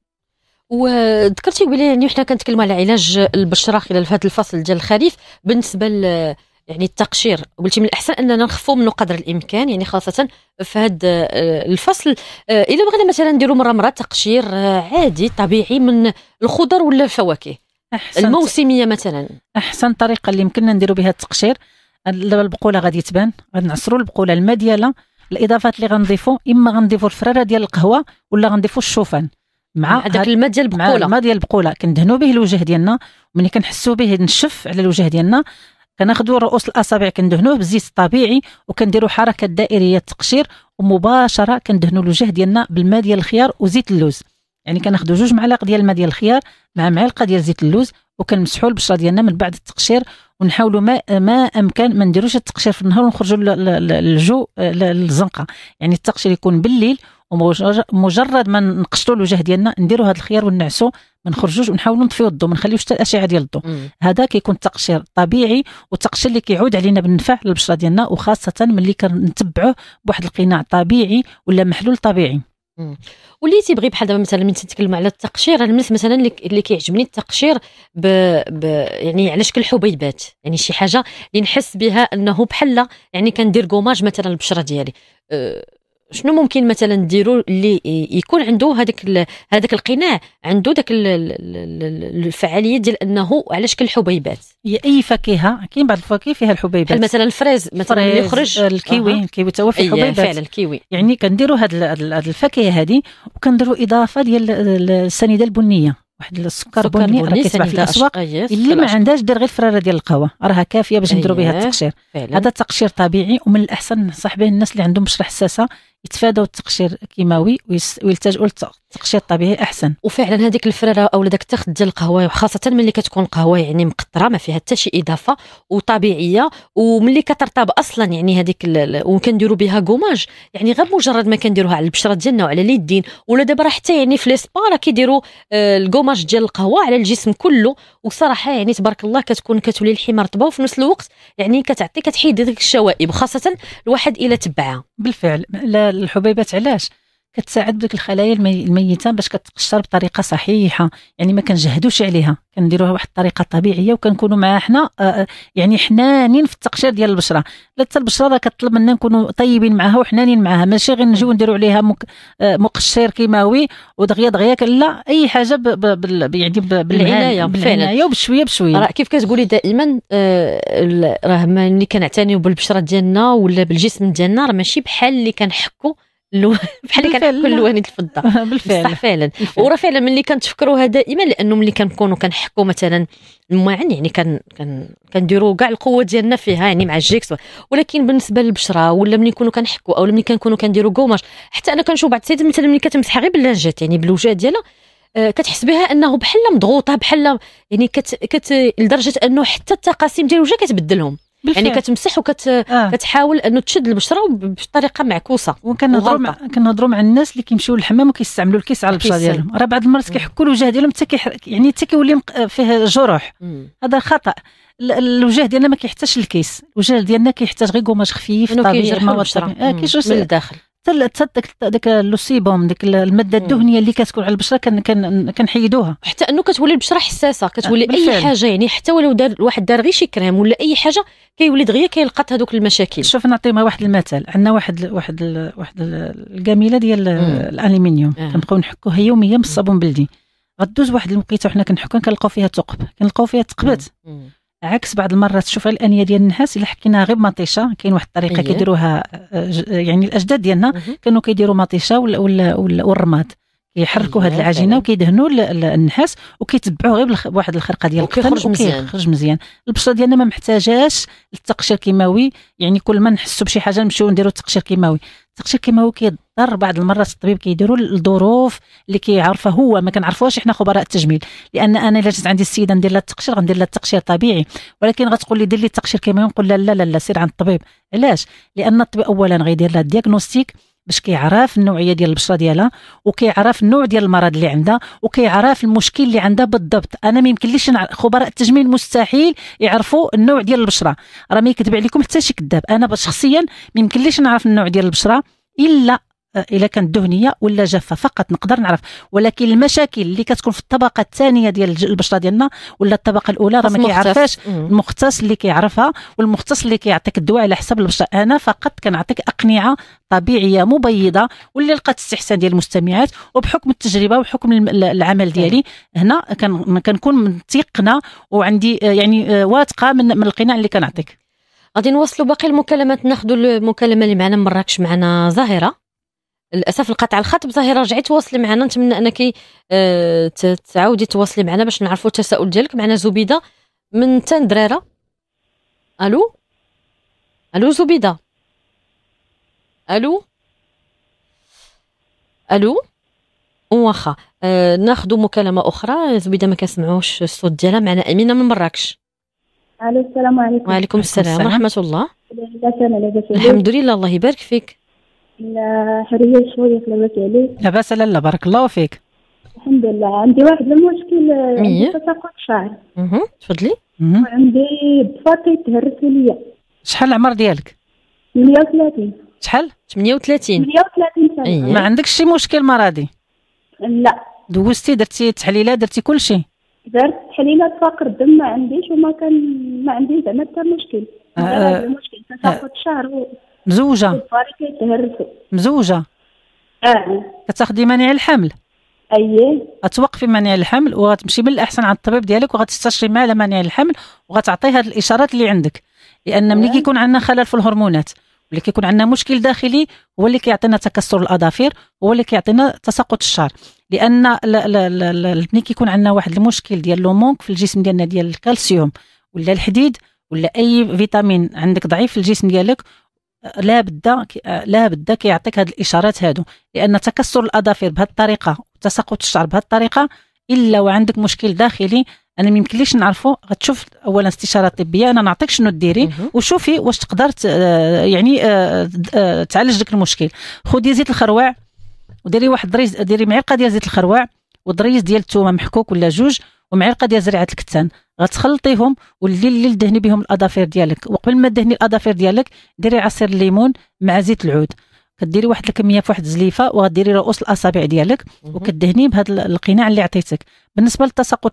وذكرتي قبيله يعني حنا كنتكلموا على علاج البشره خلال هذا الفصل ديال الخريف. بالنسبه يعني التقشير قلتي من الاحسن اننا نخفوا منه قدر الامكان، يعني خاصه في هذا الفصل. الا بغينا مثلا نديروا مره تقشير عادي طبيعي من الخضر ولا الفواكه الموسميه مثلا، احسن طريقه اللي يمكننا نديروا بها التقشير. البقوله غادي تبان، غنعصروا البقوله، الماء ديالها، الاضافات اللي غنضيفوا اما غنضيفوا الفراره ديال القهوه ولا غنضيفوا الشوفان مع هذاك الماء ديال البقوله. الماء ديال البقوله كندهنوا به الوجه ديالنا، وملي كنحسوا به نشف على الوجه ديالنا كناخذوا رؤوس الاصابع كندهنوه بالزيت الطبيعي، وكنديروا حركه دائريه التقشير، ومباشره كندهنوا الوجه ديالنا بالماء ديال الخيار وزيت اللوز. يعني كناخذوا 2 معالق ديال الماء ديال الخيار مع معلقه ديال زيت اللوز، وكنمسحوا البشره ديالنا من بعد التقشير. ونحاولوا ما امكن ما نديروش التقشير في النهار ونخرجوا للجو للزنقه. يعني التقشير يكون بالليل، ومجرد ما نقشطوا الوجه ديالنا نديروا هذا الخيار ونعسوا، ما نخرجوش، ونحاولوا نطفيو الضوء، ما نخليوش حتى الاشعه ديال الضوء. هذا كيكون تقشير طبيعي، والتقشير اللي كيعود علينا بالنفع للبشره ديالنا، وخاصه ملي كنتبعوه بواحد القناع طبيعي ولا محلول طبيعي. واللي تيبغي بحال دابا مثلا من تتكلم على التقشير، انا مثلا اللي كيعجبني التقشير يعني على شكل حبيبات، يعني شي حاجه اللي نحس بها انه بحال يعني كندير كوماج مثلا البشره ديالي. شنو ممكن مثلا نديرو اللي يكون عنده هذاك القناع عنده داك الفعاليه ديال انه على شكل حبيبات؟ هي اي فاكهه، كاين بعض الفواكه فيها الحبيبات، بحال مثلا الفريز مثلا اللي يخرج، الكيوي تا هو فيه حبيبات فعلا الكيوي. يعني كنديروا هاد الفاكهه هذه، وكنديروا اضافه ديال السنيده البنيه، واحد السكر بني راه كيتباع في الاسواق، اللي ما عندهاش دير غير الفراره ديال القهوه راها كافيه باش نديروا بها التقشير. هذا التقشير طبيعي، ومن الاحسن ننصح به الناس اللي عندهم بشره حساسه يتفادوا التقشير الكيماوي ويلتجئوا للتقشير الطبيعي احسن. وفعلا هذيك الفراره او داك التخت ديال القهوه، وخاصه ملي كتكون قهوه يعني مقطره ما فيها حتى شي اضافه وطبيعيه، وملي كترطب اصلا يعني هذيك وكنديروا بها كوماج، يعني غير مجرد ما كنديروها على البشره ديالنا وعلى اليدين، ولا دابا راه حتى يعني في لي سبا راه كيديروا الكوماج ديال القهوه على الجسم كله. وصراحه يعني تبارك الله كتكون كتولي الحمى رطبه، وفي نفس الوقت يعني كتحيد ديك الشوائب، خاصه الواحد الى تبعها. بالفعل الحبيبات علاش كتساعد بديك الخلايا الميته باش كتقشر بطريقه صحيحه. يعني ما كنجهدوش عليها، كنديروها واحد الطريقه طبيعيه، وكنكونوا معها حنا يعني حنانين في التقشير ديال البشره. لا حتى البشره راه كطلب منا نكونوا طيبين معها وحنانين معها، ماشي غير نجيو نديروا عليها مقشر كيماوي ودغيا لا، اي حاجه بالعنايه وبشويه بشويه. راه كيف كتقولي دائما راه ملي كنعتنيو بالبشره ديالنا ولا بالجسم ديالنا، راه ماشي بحال اللي كنحكوا بحال اللي كنحكوا اللواني الفضه. بالفعل صح فعلا. وراه فعلا ملي كنتفكروها دائما، لانه ملي كنكونوا كنحكوا مثلا الماعن، يعني كنديروا كاع القوه ديالنا فيها، يعني مع الجيكس. ولكن بالنسبه للبشره، ولا ملي نكونوا كنحكوا، او ملي كنكونوا كنديروا كوماج، حتى انا كنشوف بعض السيدات مثلا ملي كتمسح غير باللانجات، يعني بالوجه ديالها، كتحس بها انه بحال مضغوطه، بحال يعني لدرجه انه حتى التقاسيم ديال الوجه كتبدلهم. بالفعل. يعني كتمسح كتحاول انه تشد البشره بطريقه معكوسه. وكنهضروا مع الناس اللي كيمشيو للحمام وكيستعملوا الكيس على البشره ديالهم، راه بعض المرات كيحكوا الوجه ديالهم يعني حتى كيولي فيه جروح. هذا خطا. الوجه ديالنا ما كيحتاجش الكيس، الوجه ديالنا كيحتاج غير قماش خفيف طبيعي كيجرح من الداخل. داك اللوسيبوم، ديك الماده الدهنيه اللي كتكون على البشره كنحيدوها، حتى انه كتولي البشره حساسه، كتولي اي حاجه، يعني حتى ولو الواحد دار غير شي كريم ولا اي حاجه كيولي دغيا كيلقط هذوك المشاكل. شوف نعطيو واحد المثال. عندنا واحد الكاميله ديال الالومنيوم، كنبقاو نحكوها يوميا بالصابون بلدي. غدوز واحد الوقيته وحنا كنحكو كنلقاو فيها ثقب، كنلقاو فيها تقبات. عكس بعض المرات شوف الانيه ديال النحاس الا حكيناها غير مطيشه، كاين واحد الطريقه كيديروها يعني الاجداد ديالنا كانوا كيديروا مطيشه والرماد، كيحركوا هذه العجينه وكيدهنوا النحاس وكيتبعوه غير بواحد الخرقه ديال القطن وكيخرج مزيان. البشره ديالنا ما محتاجاش التقشير كيماوي، يعني كل ما نحسوا بشي حاجه نمشيو نديروا التقشير كيماوي. التقشير كيماوي كيضر بعض المرات الطبيب كيديروا الظروف اللي كيعرفها هو، ما كنعرفوهاش احنا خبراء التجميل. لان انا الا جات عندي السيده ندير لها التقشير غندير لها التقشير طبيعي، ولكن غتقول لي دير لي التقشير كيماوي، نقول لها لا سير عند الطبيب. علاش؟ لان الطبيب اولا غيدير لها الدياغنوستيك باش كيعرف النوعيه ديال البشره ديالها، وكيعرف النوع ديال المرض اللي عندها، وكيعرف المشكل اللي عندها بالضبط. انا ما يمكنليش خبراء التجميل مستحيل يعرفوا النوع ديال البشره، راه ما يكذب عليكم حتى شي كذاب. انا شخصيا ما يمكنليش نعرف النوع ديال البشره الا كانت دهنيه ولا جافه، فقط نقدر نعرف. ولكن المشاكل اللي كتكون في الطبقه الثانيه ديال البشره ديالنا ولا الطبقه الاولى راه ما كيعرفهاش المختص اللي كيعرفها، والمختص اللي كيعطيك الدواء على حسب البشره. انا فقط كنعطيك اقنعه طبيعيه مبيضه واللي لقات استحسان ديال المستمعات، وبحكم التجربه وبحكم العمل ديالي هنا كنكون متيقنه وعندي يعني واثقه من القناع اللي كنعطيك. غادي نواصلوا باقي المكالمات. ناخذوا المكالمه اللي معنا من مراكش. معنا زاهره. للاسف انقطع الخط. زاهره رجعي تواصلي معنا، نتمنى انك تعاودي تواصلي معنا باش نعرفوا التساؤل ديالك. معنا زبيده من تندريره. الو زبيده. الو واخا. ناخذوا مكالمه اخرى. زبيده ما كنسمعوش الصوت ديالها. معنا امينه من مراكش. السلام عليكم. وعليكم السلام ورحمه الله. الحمد لله، الله يبارك فيك. لا حريه شويه لاباس عليك؟ لاباس لا بارك الله فيك. الحمد لله. عندي واحد المشكل، عندي تساقط شعر. تفضلي. وعندي ضفاطي تهرسوا ليا. شحال العمر ديالك؟ 38. شحال؟ 38 سنه. ما عندكش شي مشكل مرضي؟ لا. دوزتي درتي تحليلات درتي كل شيء؟ درت تحليلات فقر الدم ما عنديش، ما عندي زعما حتى مشكل. هذا المشكل تساقط شعر. مزوجه؟ مزوجه. كتاخدي منع الحمل؟ غتوقفي منع الحمل وغتمشي من الاحسن عند الطبيب ديالك وغتستشري معاه على منع الحمل، وغتعطيه هذه الاشارات اللي عندك. لان ملي كيكون عندنا خلل في الهرمونات واللي كيكون عندنا مشكل داخلي هو اللي كيعطينا تكسر الاظافر، هو اللي كيعطينا تساقط الشعر. لان ملي كيكون عندنا واحد المشكل ديال لو مونك في الجسم ديالنا ديال الكالسيوم ولا الحديد ولا اي فيتامين عندك ضعيف في الجسم ديالك، لا بد كيعطيك هاد الاشارات هادو. لان تكسر الاظافر بهذه الطريقه وتساقط الشعر بهذه الطريقه الا وعندك مشكل داخلي انا ما يمكنليش نعرفه. غتشوف اولا استشاره طبيه، انا نعطيك شنو ديري وشوفي واش تقدر يعني تعالج داك المشكل. خدي زيت الخروع وديري واحد ديري معلقه ديال زيت الخروع وضريز ديال الثومه محكوك ولا جوج ومعلقه ديال زريعه الكتان، غتخلطيهم واللي دهني بهم الاظافر ديالك. وقبل ما تدهني الاظافر ديالك ديري عصير الليمون مع زيت العود كديري واحد الكميه في واحد الزليفه وغديري رؤوس الاصابع ديالك وكدهني بهذا القناع اللي عطيتك. بالنسبه لتساقط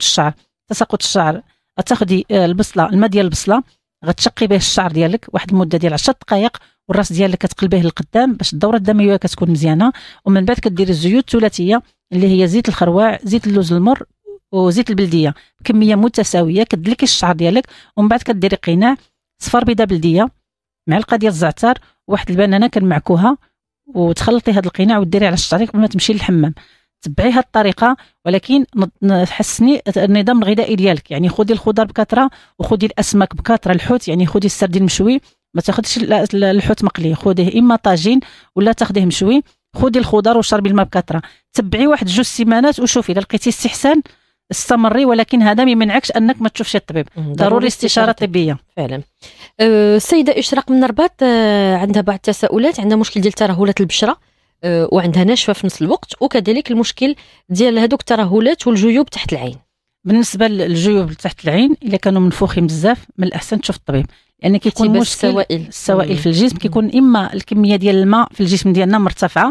الشعر غتاخدي البصله، الماء ديال البصله غتشقي به الشعر ديالك واحد المده ديال 10 دقائق، والراس ديالك كتقلبيه للقدام باش الدوره الدمويه كتكون مزيانه. ومن بعد كديري الزيوت الثلاثيه اللي هي زيت الخروع، زيت اللوز المر، وزيت البلديه بكميه متساويه. كدلكي الشعر ديالك ومن بعد كديري قناع، صفار بيضه بلديه، معلقه ديال الزعتر، واحد البنانه كنمعكوها، وتخلطي هذا القناع وديري على شعرك قبل ما تمشي للحمام. تبعي هذه الطريقه، ولكن حسني النظام الغذائي ديالك. يعني خذي الخضر بكثره وخذي الاسماك بكثره، الحوت يعني خذي السردين مشوي، ما تاخذيش الحوت مقلي، خذيه اما طاجين ولا تاخذيه مشوي. خذي الخضر وشربي الماء بكثره. تبعي واحد 2 سيمانات وشوفي اذا لقيتي استحسان استمري، ولكن هذا ما يمنعكش انك ما تشوفش الطبيب. ضروري استشاره طبيه فعلا. السيده اشراق من الرباط عندها بعض التساؤلات، عندها مشكل ديال ترهلات البشره وعندها ناشفه في نفس الوقت، وكذلك المشكل ديال هذوك الترهلات والجيوب تحت العين. بالنسبه للجيوب تحت العين الا كانوا منفوخين بزاف من الاحسن تشوف الطبيب، لان كيكون مشكل السوائل في الجسم. كيكون اما الكميه ديال الماء في الجسم ديالنا مرتفعه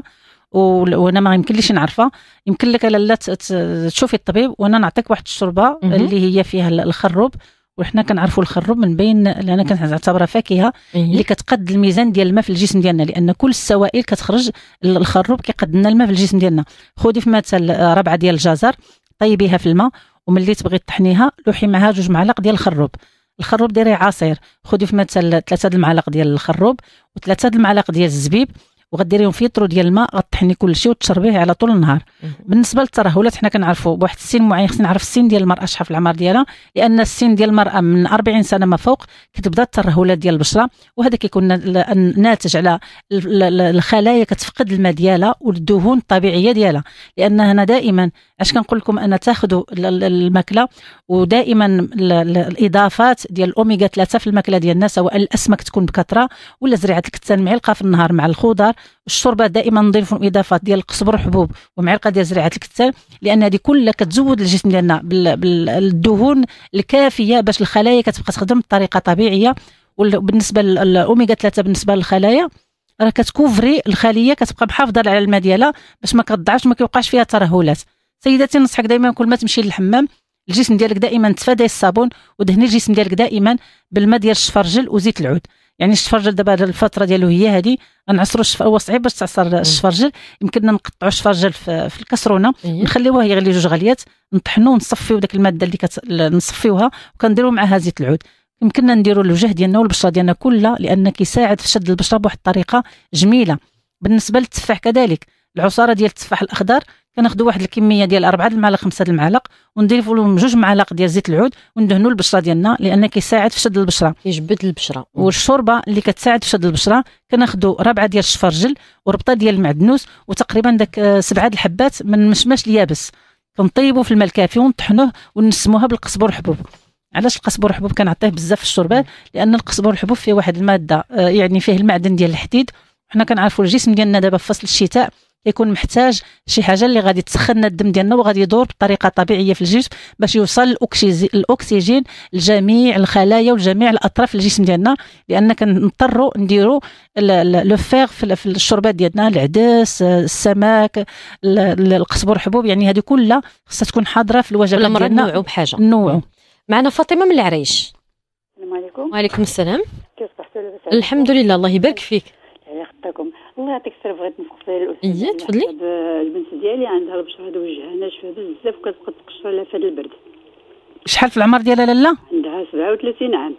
وانا ما يمكنليش نعرفها. يمكن لك لا تشوفي الطبيب وانا نعطيك واحد الشوربه اللي هي فيها الخروب، وحنا كنعرفوا الخروب من بين، لان كنعتبرها فاكهه اللي كتقد الميزان ديال الماء في الجسم ديالنا، لان كل السوائل كتخرج، الخروب كيقد لنا الماء في الجسم ديالنا. خذي في مثل ربعه ديال الجزر، طيبيها في الماء، وملي تبغي تطحنيها لوحي معها 2 معالق ديال الخروب ديري عصير. خذي في مثل 3 المعالق ديال الخروب و3 المعالق ديال الزبيب، وغديريهم في طرو ديال الماء، غطحني كل شيء وتشربيه على طول النهار. بالنسبه للترهلات حنا كنعرفوا بواحد السن معين، خصنا نعرف السن ديال المراه شحال في العمر ديالها، لان السن ديال المراه من 40 سنه ما فوق كتبدا الترهلات ديال البشره، وهذا كيكون ناتج على الخلايا كتفقد الماء ديالها والدهون الطبيعيه ديالها. لان هنا دائما اش كنقول لكم ان تاخذوا الماكله، ودائما الاضافات ديال الاوميغا 3 في الماكله ديالنا، سواء الاسماك تكون بكثره ولا زريعه الكتان معلقه في النهار مع الخضر. الشوربه دائما نضيفوا اضافات ديال القزبر والحبوب ومعلقه ديال زريعه الكتان، لان هذه كلها كتزود الجسم ديالنا بالدهون الكافيه باش الخلايا كتبقى تخدم بطريقه طبيعيه. وبالنسبه للاوميغا 3 بالنسبه للخلايا راه كتكوفري الخليه، كتبقى محافظه على الماء ديالها باش ما كتضعفش وما كيوقعش فيها ترهلات. سيداتي نصحك دائما كل ما تمشي للحمام الجسم ديالك دائما تفادي الصابون، ودهني الجسم ديالك دائما بالماء ديال الشفرجل وزيت العود. يعني الشفرجل دابا الفتره ديالو هي هذه، غنعصروا هو صعيب باش تعصر الشفرجل، يمكننا نقطعوا الشفرجل في الكسرونه نخليوها يغلي 2 غليات، نطحنوا ونصفيو داك الماده اللي نصفيوها وكنديروا معها زيت العود. يمكننا نديروا الوجه ديالنا والبشره ديالنا كلها، لان كيساعد في شد البشره بواحد الطريقه جميله. بالنسبه للتفاح كذلك، العصاره ديال التفاح الاخضر كناخذوا واحد الكميه ديال 4 المعالق 5 المعالق، ونضيفوا لهم 2 معالق ديال زيت العود وندهنوا البشره ديالنا، لان كيساعد في شد البشره، يجبد البشره. والشوربه اللي كتساعد في شد البشره كناخذوا ربعه ديال الشفرجل وربطه ديال المعدنوس وتقريبا داك 7 الحبات من المشماش اليابس، كنطيبوا في الماء الكافي ونطحنوه ونسموها بالقزبر والحبوب. علاش القزبر والحبوب كنعطيه بزاف في الشوربات؟ لان القزبر والحبوب فيه واحد الماده يعني فيه المعدن ديال الحديد، وحنا كنعرفوا الجسم ديالنا دابا في فصل الشتاء كيكون محتاج شي حاجه اللي غادي تسخن الدم ديالنا وغادي يدور بطريقه طبيعيه في الجسم باش يوصل الاكسجين لجميع الخلايا ولجميع الاطراف الجسم ديالنا. لان كنضطروا نديروا لو فيغ في الشوربات ديالنا، العدس، السمك، القزبر والحبوب، يعني هذه كلها خصها تكون حاضره في الوجبات ديالنا. نوعوا بحاجه. نوعوا. معنا فاطمه من العريش. السلام عليكم. وعليكم السلام. كيف صحتوا لاباس؟ الحمد لله، الله يبارك فيك. يخطيكم الله يعطيك الصحه. بغيت نسقسي الاستاذ تفضلي. البنت ديالي عندها البشره هذا وجهها ناشفه بزاف وكتبقى تقشر لها في هذا البرد. شحال في العمر ديالها لاله؟ عندها 37 عام.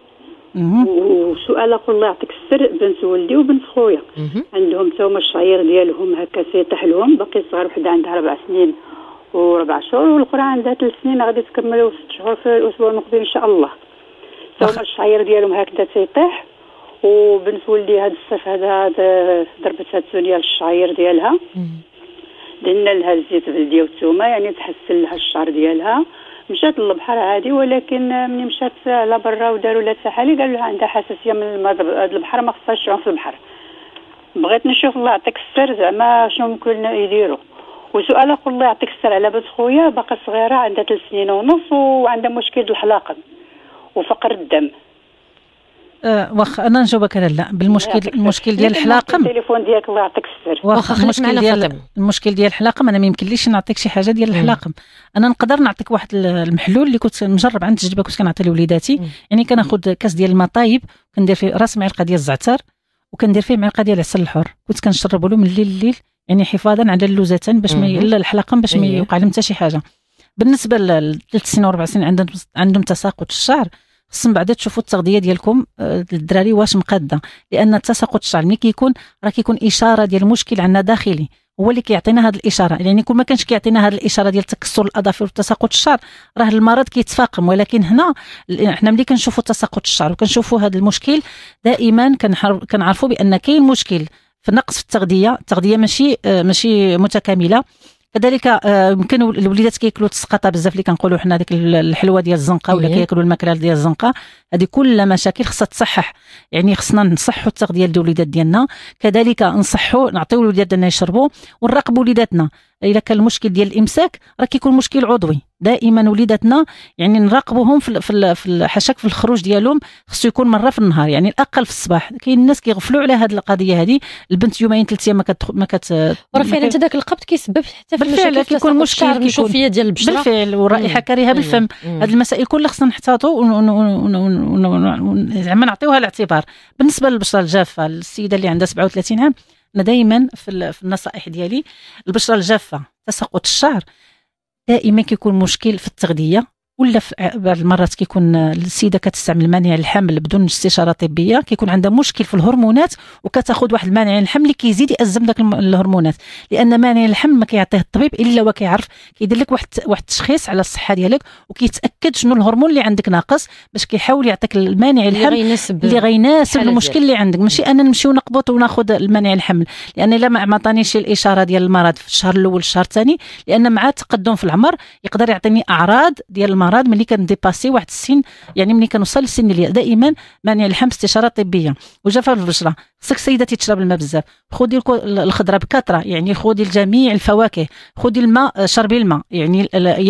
وسؤال اخر الله يعطيك السر، بنت ولدي وبنت خويا عندهم تا هما الشعير ديالهم هكا سيطح لهم، باقي صغار، وحده عندها 4 سنين و4 شهور والاخرى عندها 3 سنين، غادي تكمل 6 شهور في الاسبوع المقبل ان شاء الله. تا هما الشعير ديالهم هكذا تيطيح. وبنت ولدي هذا الصيف هذا ضربتها ديال الشعير ديالها، درنا لها الزيت بلديه والثومه يعني تحسن لها الشعر ديالها. مشات للبحر عادي، ولكن ملي مشات على برا وداروا لها التحاليل قالوا لها عندها حساسيه من الماء البحر، ما خصهاش تعوم في البحر. بغيت نشوف الله يعطيك السر زعما شنو ممكن يديروا. وسؤال اخر الله يعطيك السر على بنت خويا باقا صغيره عندها 3 سنين ونص وعندها مشكل الحلاقه وفقر الدم. واخا انا نجاوبك لا بالمشكل، المشكل ديال الحلاقه. التليفون ديالك الله يعطيك تكسر. واخا خليك معنا فاطمه. المشكل ديال الحلاقم انا ما يمكنليش نعطيك شي حاجه ديال الحلاقم. انا نقدر نعطيك واحد المحلول اللي كنت مجرب عن تجربه كنت كنعطي لوليداتي. يعني كناخذ كاس ديال الماء طايب كندير فيه راس معلقه ديال الزعتر وكندير فيه معلقه ديال العسل الحر، كنت كنشربوا له من الليل لليل، يعني حفاظا على اللوزتين باش ما لا الحلاقم باش ما يوقع لهم حتى شي حاجه. بالنسبه ل 3 سنين و4 سنين عندهم تساقط الشعر، خصكم بعدا تشوفوا التغذيه ديالكم الدراري واش مقاده، لان تساقط الشعر ملي كيكون راه كيكون اشاره ديال مشكل عندنا داخلي هو اللي كيعطينا هذه الاشاره. يعني كل ما كانش كيعطينا هذه الاشاره ديال تكسر الاظافر وتساقط الشعر راه المرض كيتفاقم. ولكن هنا احنا ملي كنشوفوا تساقط الشعر وكنشوفوا هذا المشكل دائما كنعرفوا بان كاين مشكل في نقص في التغذيه ماشي متكامله. كذلك يمكن الوليدات كياكلوا السقطه بزاف اللي كنقولوا حنا ديك الحلوه ديال الزنقه ولا كياكلوا الماكله ديال الزنقه، هذه كلها مشاكل خصها تصحح. يعني خصنا نصحوا التغذيه ديال الوليدات ديالنا، كذلك نصحوا نعطيو الوليدات ديالنا يشربوا ونراقبوا وليداتنا. الا كان المشكل ديال الامساك راه كيكون مشكل عضوي، دائما وليداتنا يعني نراقبوهم في حاشاك في الخروج ديالهم خصو يكون مره في النهار، يعني الاقل في الصباح. كاين الناس كيغفلوا على هذه القضيه هذه، البنت يومين 3 ايام ما كت وراه فعلا حتى داك القبض كيسبب حتى في المشاكل، كيكون مشكل النشوفيه ديال البشره بالفعل والرائحه كريهه بالفم. هذه المسائل كلها خصنا نحتاطوا زعما نعطيوها الاعتبار. بالنسبه للبشره الجافه، السيده اللي عندها 37 عام، انا دائما في النصائح ديالي البشره الجافه تساقط الشعر دائما كيكون مشكل في التغذيه، ولا في بعض المرات كيكون السيده كتستعمل مانع الحمل بدون استشاره طبيه، كيكون عندها مشكل في الهرمونات وكتاخذ واحد المانع الحمل اللي كيزيد يأزم داك الهرمونات، لان مانع الحمل ما كيعطيه الطبيب الا هو كيعرف، كيدير لك واحد التشخيص على الصحه ديالك وكيتاكد شنو الهرمون اللي عندك ناقص باش كيحاول يعطيك المانع الحمل اللي غيناسب المشكل اللي عندك. ماشي انا نمشيو نقبط وناخذ المانع الحمل، لان الا ما عطانيش الاشاره ديال المرض في الشهر الاول الشهر الثاني، لان مع التقدم في العمر يقدر يعطيني اعراض ديال المرض ملي كنديباسي واحد السن، يعني ملي كنوصل للسن اللي دائما مانع الحمل استشاره طبيه. وجفاف البشره خصك سيدتي تشرب الماء بزاف، خذي الخضره بكثره، يعني خذي جميع الفواكه، خذي الماء، شربي الماء، يعني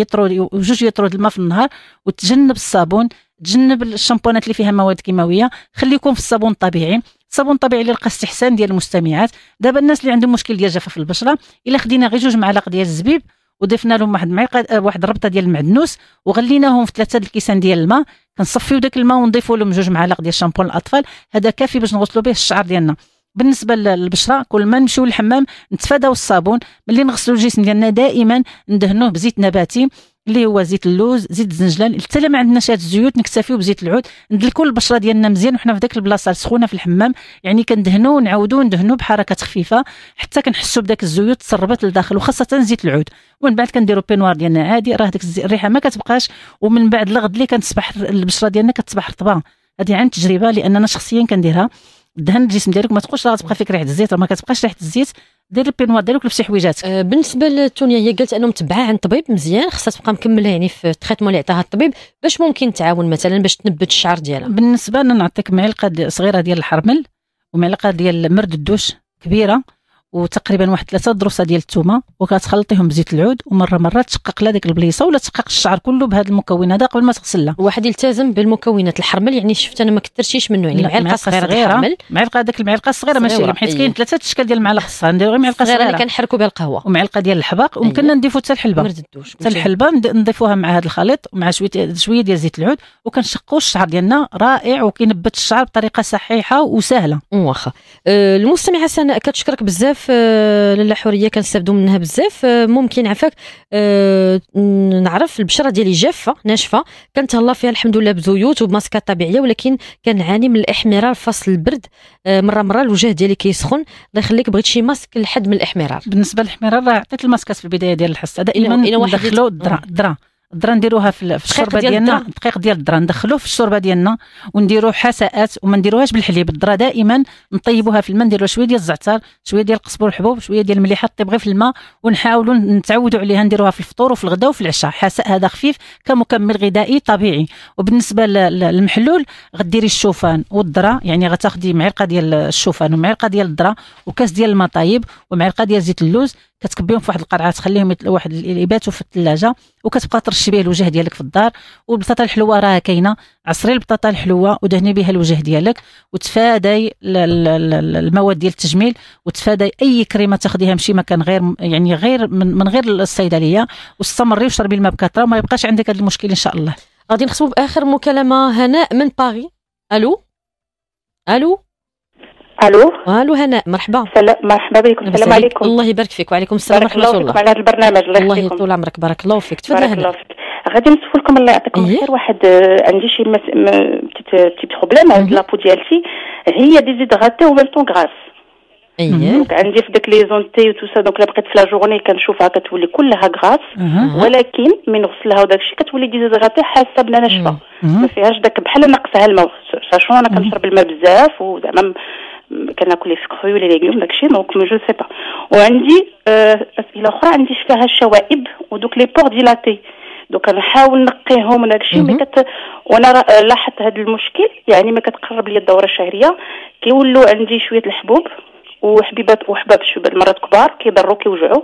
جوج يطرود الماء في النهار، وتجنب الصابون، تجنب الشامبونات اللي فيها مواد كيماويه، خليكم في الصابون الطبيعي. الصابون الطبيعي اللي لقى استحسان ديال المستمعات. دابا الناس اللي عندهم مشكل ديال جفاف البشره، الا خدينا غير 2 معالق ديال الزبيب وضفنا لهم واحد الربطه ديال المعدنوس وغليناهم في 3 الكيسان ديال الماء، كنصفيو داك الماء ونضيفوا لهم 2 معالق ديال شامبون الاطفال، هذا كافي باش نغسلوا به الشعر ديالنا. بالنسبه للبشره كل ما نمشيو للحمام نتفاداو الصابون، ملي نغسلوا الجسم ديالنا دائما ندهنوه بزيت نباتي اللي هو زيت اللوز، زيت الزنجلان. حتى لا ما عندناش هاد الزيوت نكتفيو بزيت العود، ندلكوا البشره ديالنا مزيان وحنا في داك البلاصه السخونه في الحمام، يعني كندهنوا ونعاودوا ندهنوا بحركات خفيفه حتى كنحسوا بداك الزيوت تسربت لداخل، وخاصه زيت العود. ومن بعد كنديروا بينوار ديالنا عادي، راه ديك الريحه ما كتبقاش، ومن بعد الغد اللي كتصبح البشره ديالنا كتصبح رطبه. هذه عن تجربه لان انا شخصيا كنديرها. دهن الجسم ديالك ما تبقاش راه تبقى فيك ريحه الزيت، ما كتبقاش ريحه الزيت، دير البينوار ديالك ولبسي حويجاتك. بالنسبه لتونيا هي قالت انه متبعه عند طبيب مزيان، خاصها تبقى مكمله يعني في التريتمون اللي عطاها الطبيب باش ممكن تعاون مثلا باش تنبت الشعر ديالها. بالنسبه لنا نعطيك معلقه صغيره ديال الحرمل ومعلقه ديال مرد الدوش كبيره وتقريبا واحد 3 ضروسه ديال الثومه، وكتخلطيهم بزيت العود، ومره تشقق لها ديك البليصه ولا تشقق الشعر كله بهذا المكون هذا قبل ما تغسلها. واحد يلتزم بالمكونات. الحرمل يعني شفت انا ما كثرتيش منه، يعني معلقه صغيره، معلقه داك المعلقه الصغيره ماشي، حيت كاين 3 اشكال ديال المعالق الصغيره، نديرو غير معلقه صغيره اللي كنحركوا بها القهوه، ومعلقه ديال الحباق، وممكن نضيفوا حتى الحلبه، حتى الحلبه نضيفوها مع هذا الخليط ومع شويه ديال زيت العود، وكنشقوا الشعر ديالنا رائع وكينبت الشعر بطريقه صحيحه وسهله. واخا المستمعه سناء كتشكرك بزاف لاله حوريه، كنستافدوا منها بزاف. ممكن عفاك نعرف البشره ديالي جافه ناشفه، كنتهلا فيها الحمد لله بزيوت وبماسكات طبيعيه، ولكن كنعاني من الاحمرار في فصل البرد، مره الوجه ديالي كيسخن. الله يخليك بغيت شي ماسك لحد من الاحمرار. بالنسبه للاحمرار راه عطيت الماسكات في البدايه ديال الحصه، دائما ندخلوا الذره نديروها في الشوربه ديالنا، دقيق ديال الذره ندخلوه في الشوربه ديالنا ونديروه حساءات، وما نديروهاش بالحليب. الذره دائما نطيبوها في الماء، نديروا شويه ديال الزعتر، شويه ديال القزبر الحبوب، شويه ديال المليحه، طيب غير في الماء، ونحاولوا نتعودوا عليها، نديروها في الفطور وفي الغداء وفي العشاء. حساء هذا خفيف كمكمل غذائي طبيعي. وبالنسبه للمحلول غديري الشوفان والذره، يعني غتاخدي معلقه ديال الشوفان ومعلقه ديال الذره وكاس ديال الماء طايب ومعلقه ديال زيت اللوز، كتكبيهم في واحد القرعه، تخليهم واحد يباتوا في الثلاجه، وكتبقى ترشي به الوجه ديالك في الدار. والبطاطا الحلوه راه كاينه، عصري البطاطا الحلوه ودهني بها الوجه ديالك، وتفادي المواد ديال التجميل، وتفادي اي كريمه تاخديها من شي مكان غير يعني غير من غير الصيدليه، واستمري وشربي الماء بكثره وما يبقاش عندك هذا المشكل ان شاء الله. غادي نختموا باخر مكالمه. هناء من باريس. الو الو هناء، مرحبا. مرحبا بكم. السلام عليكم. الله يبارك فيك. وعليكم السلام ورحمه الله. بارك الله فيكم على هذا البرنامج. الله يطول عمرك. بارك الله فيك. تفضل هناء. غادي نسولكم الله يعطيكم الخير. واحد عندي شي بتيت بروبليم هاد لابو ديالتي، هي ديزيدغاتي و ميم طون غراس. دونك عندي في داك لي زونتي و تو سا، دونك لا بقيت في لا جورني كنشوفها كتولي كلها غراس، ولكن من نغسلها وداك الشيء كتولي ديزيدغاتي، حاسه بلا ناشفه، ما فيهاش داك بحال ناقصها الماء. ساشون انا كنشرب الماء بزاف وزعما كناكل لي فكروي ولا ليغيوم داكشي، دونك جو سي با. وعندي اسئله اخرى، عندي فيها الشوائب ودوك لي بور ديلاتي، دونك كنحاول نقيهم من داكشي. وانا لاحظت هذا المشكل، يعني ما كتقرب لي الدوره الشهريه كيولوا عندي شويه الحبوب وحباب الشباب مرات كبار كيضروا كيوجعوا،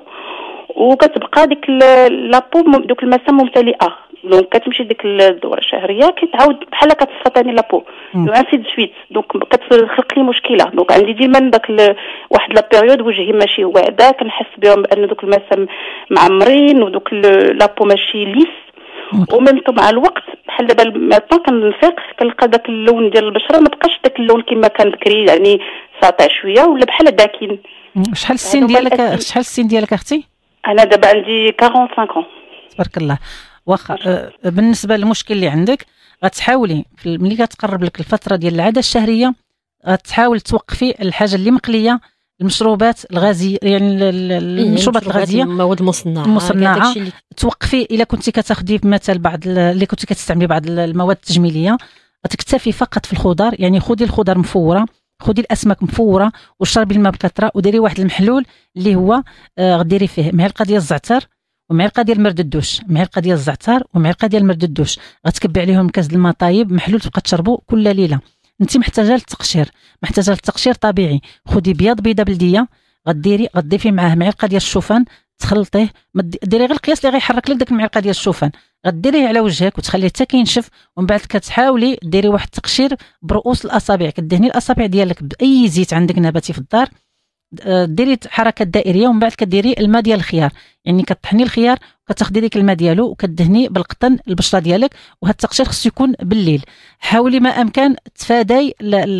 وكتبقى ديك لابو دوك المسام ممتلئه، دونك كتمشي ديك الدوره الشهريه كتعاود بحال كتصفى ثاني لابو وانسي سويت، دونك كتخلق لي مشكله. دونك عندي ديما داك واحد لا بيريود وجهي ماشي واعده، كنحس بهم بان دوك المسام معمرين ودوك لابو ماشي ليس، ومن مع الوقت بحال دابا ماتون كنفيق كنلقى داك اللون ديال البشره ما بقاش داك اللون كما كان بكري، يعني ساطع شويه ولا بحال داكن. شحال السن ديالك اختي؟ انا دابا عندي 45 تبارك الله. واخا بالنسبه للمشكل اللي عندك غتحاولي ملي كتقرب لك الفتره ديال العاده الشهريه غتحاول توقفي الحاجه اللي مقليه، المشروبات الغازيه، يعني المشروبات الغازيه، المواد المصنعه توقفي. الا كنتي كتاخدي مثلا بعض اللي كنتي كتستعملي بعض المواد التجميليه غتكتفي فقط في الخضر، يعني خذي الخضر مفوره، خذي الاسماك مفوره وشربي الماء بكثره، وديري واحد المحلول اللي هو غديري فيه معلقه ديال الزعتر ومعلقه ديال مرد الدوش، معلقه ديال الزعتر ومعلقه ديال مرد الدوش، غتكبي عليهم كاس الماء طايب محلول تبقى تشربوا كل ليله. انت محتاجه للتقشير طبيعي، خذي بيضه بلديه غديري معاه معلقه ديال الشوفان، تخلطيه، ديري غير القياس اللي غيحرك لك داك المعلقه ديال الشوفان، غديريه على وجهك وتخليه حتى كينشف، ومن بعد كتحاولي ديري واحد التقشير برؤوس الاصابع، كدهني الاصابع ديالك باي زيت عندك نباتي في الدار، ديري حركه دائريه، ومن بعد كديري الماء ديال الخيار، يعني كطحني الخيار وكتاخدي ديك الماء ديالو وكدهني بالقطن البشره ديالك. وهذا التقشير خصو يكون بالليل. حاولي ما امكن تفادي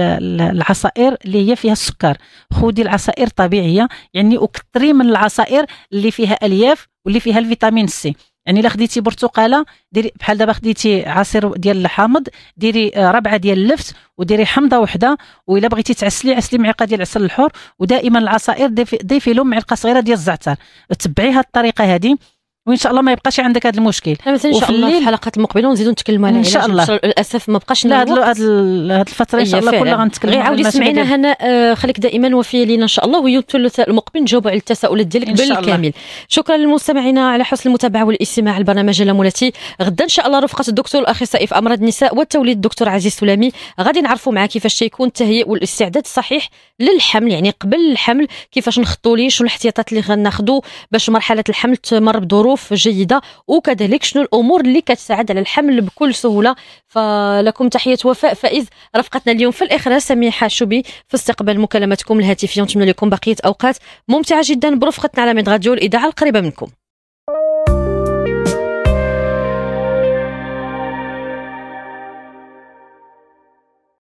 العصائر اللي هي فيها السكر، خذي العصائر طبيعيه، يعني وكثري من العصائر اللي فيها الياف واللي فيها الفيتامين سي. يعني الا خديتي برتقاله ديري بحال دابا خديتي عصير ديال الحامض، ديري ربعه ديال اللفت وديري حمضه وحده، والا بغيتي تعسلي معلقه ديال عسل الحور، ودائما العصائر ضيفي لهم معلقه صغيره ديال الزعتر. تبعي هذه الطريقه هذه وان شاء الله ما يبقاش عندك هذا المشكل. مثلا ان شاء الله في الحلقات المقبله ونزيدوا نتكلموا على ان شاء الله. للاسف ما بقاش لا هذه الفتره ان شاء الله كلها غنتكلموا على عاودي سمعينا هناء، خليك دائما وفيه لينا ان شاء الله، ويوم الثلاثاء المقبل نجاوبوا على التساؤلات ديالك بالكامل. شكرا للمستمعين على حسن المتابعه والاستماع البرنامج لامولاتي. غدا ان شاء الله رفقه الدكتور الاخصائي في امراض النساء والتوليد الدكتور عزيز سلامي غادي نعرفوا معاه كيفاش تيكون التهيئ والاستعداد الصحيح للحمل، يعني قبل الحمل كيفاش نخطوا ليه، شنو الاحتياطات اللي غناخذوا باش مرحله الحمل تمر بظروف جيده، وكذلك شنو الامور اللي كتساعد على الحمل بكل سهوله. فلكم تحيه وفاء فائز رفقتنا اليوم في الاخراج سميحه شوبي في استقبال مكالماتكم الهاتفيه، ونتمنى لكم بقيه اوقات ممتعه جدا برفقتنا على ميد راديو الاذاعه القريبه منكم.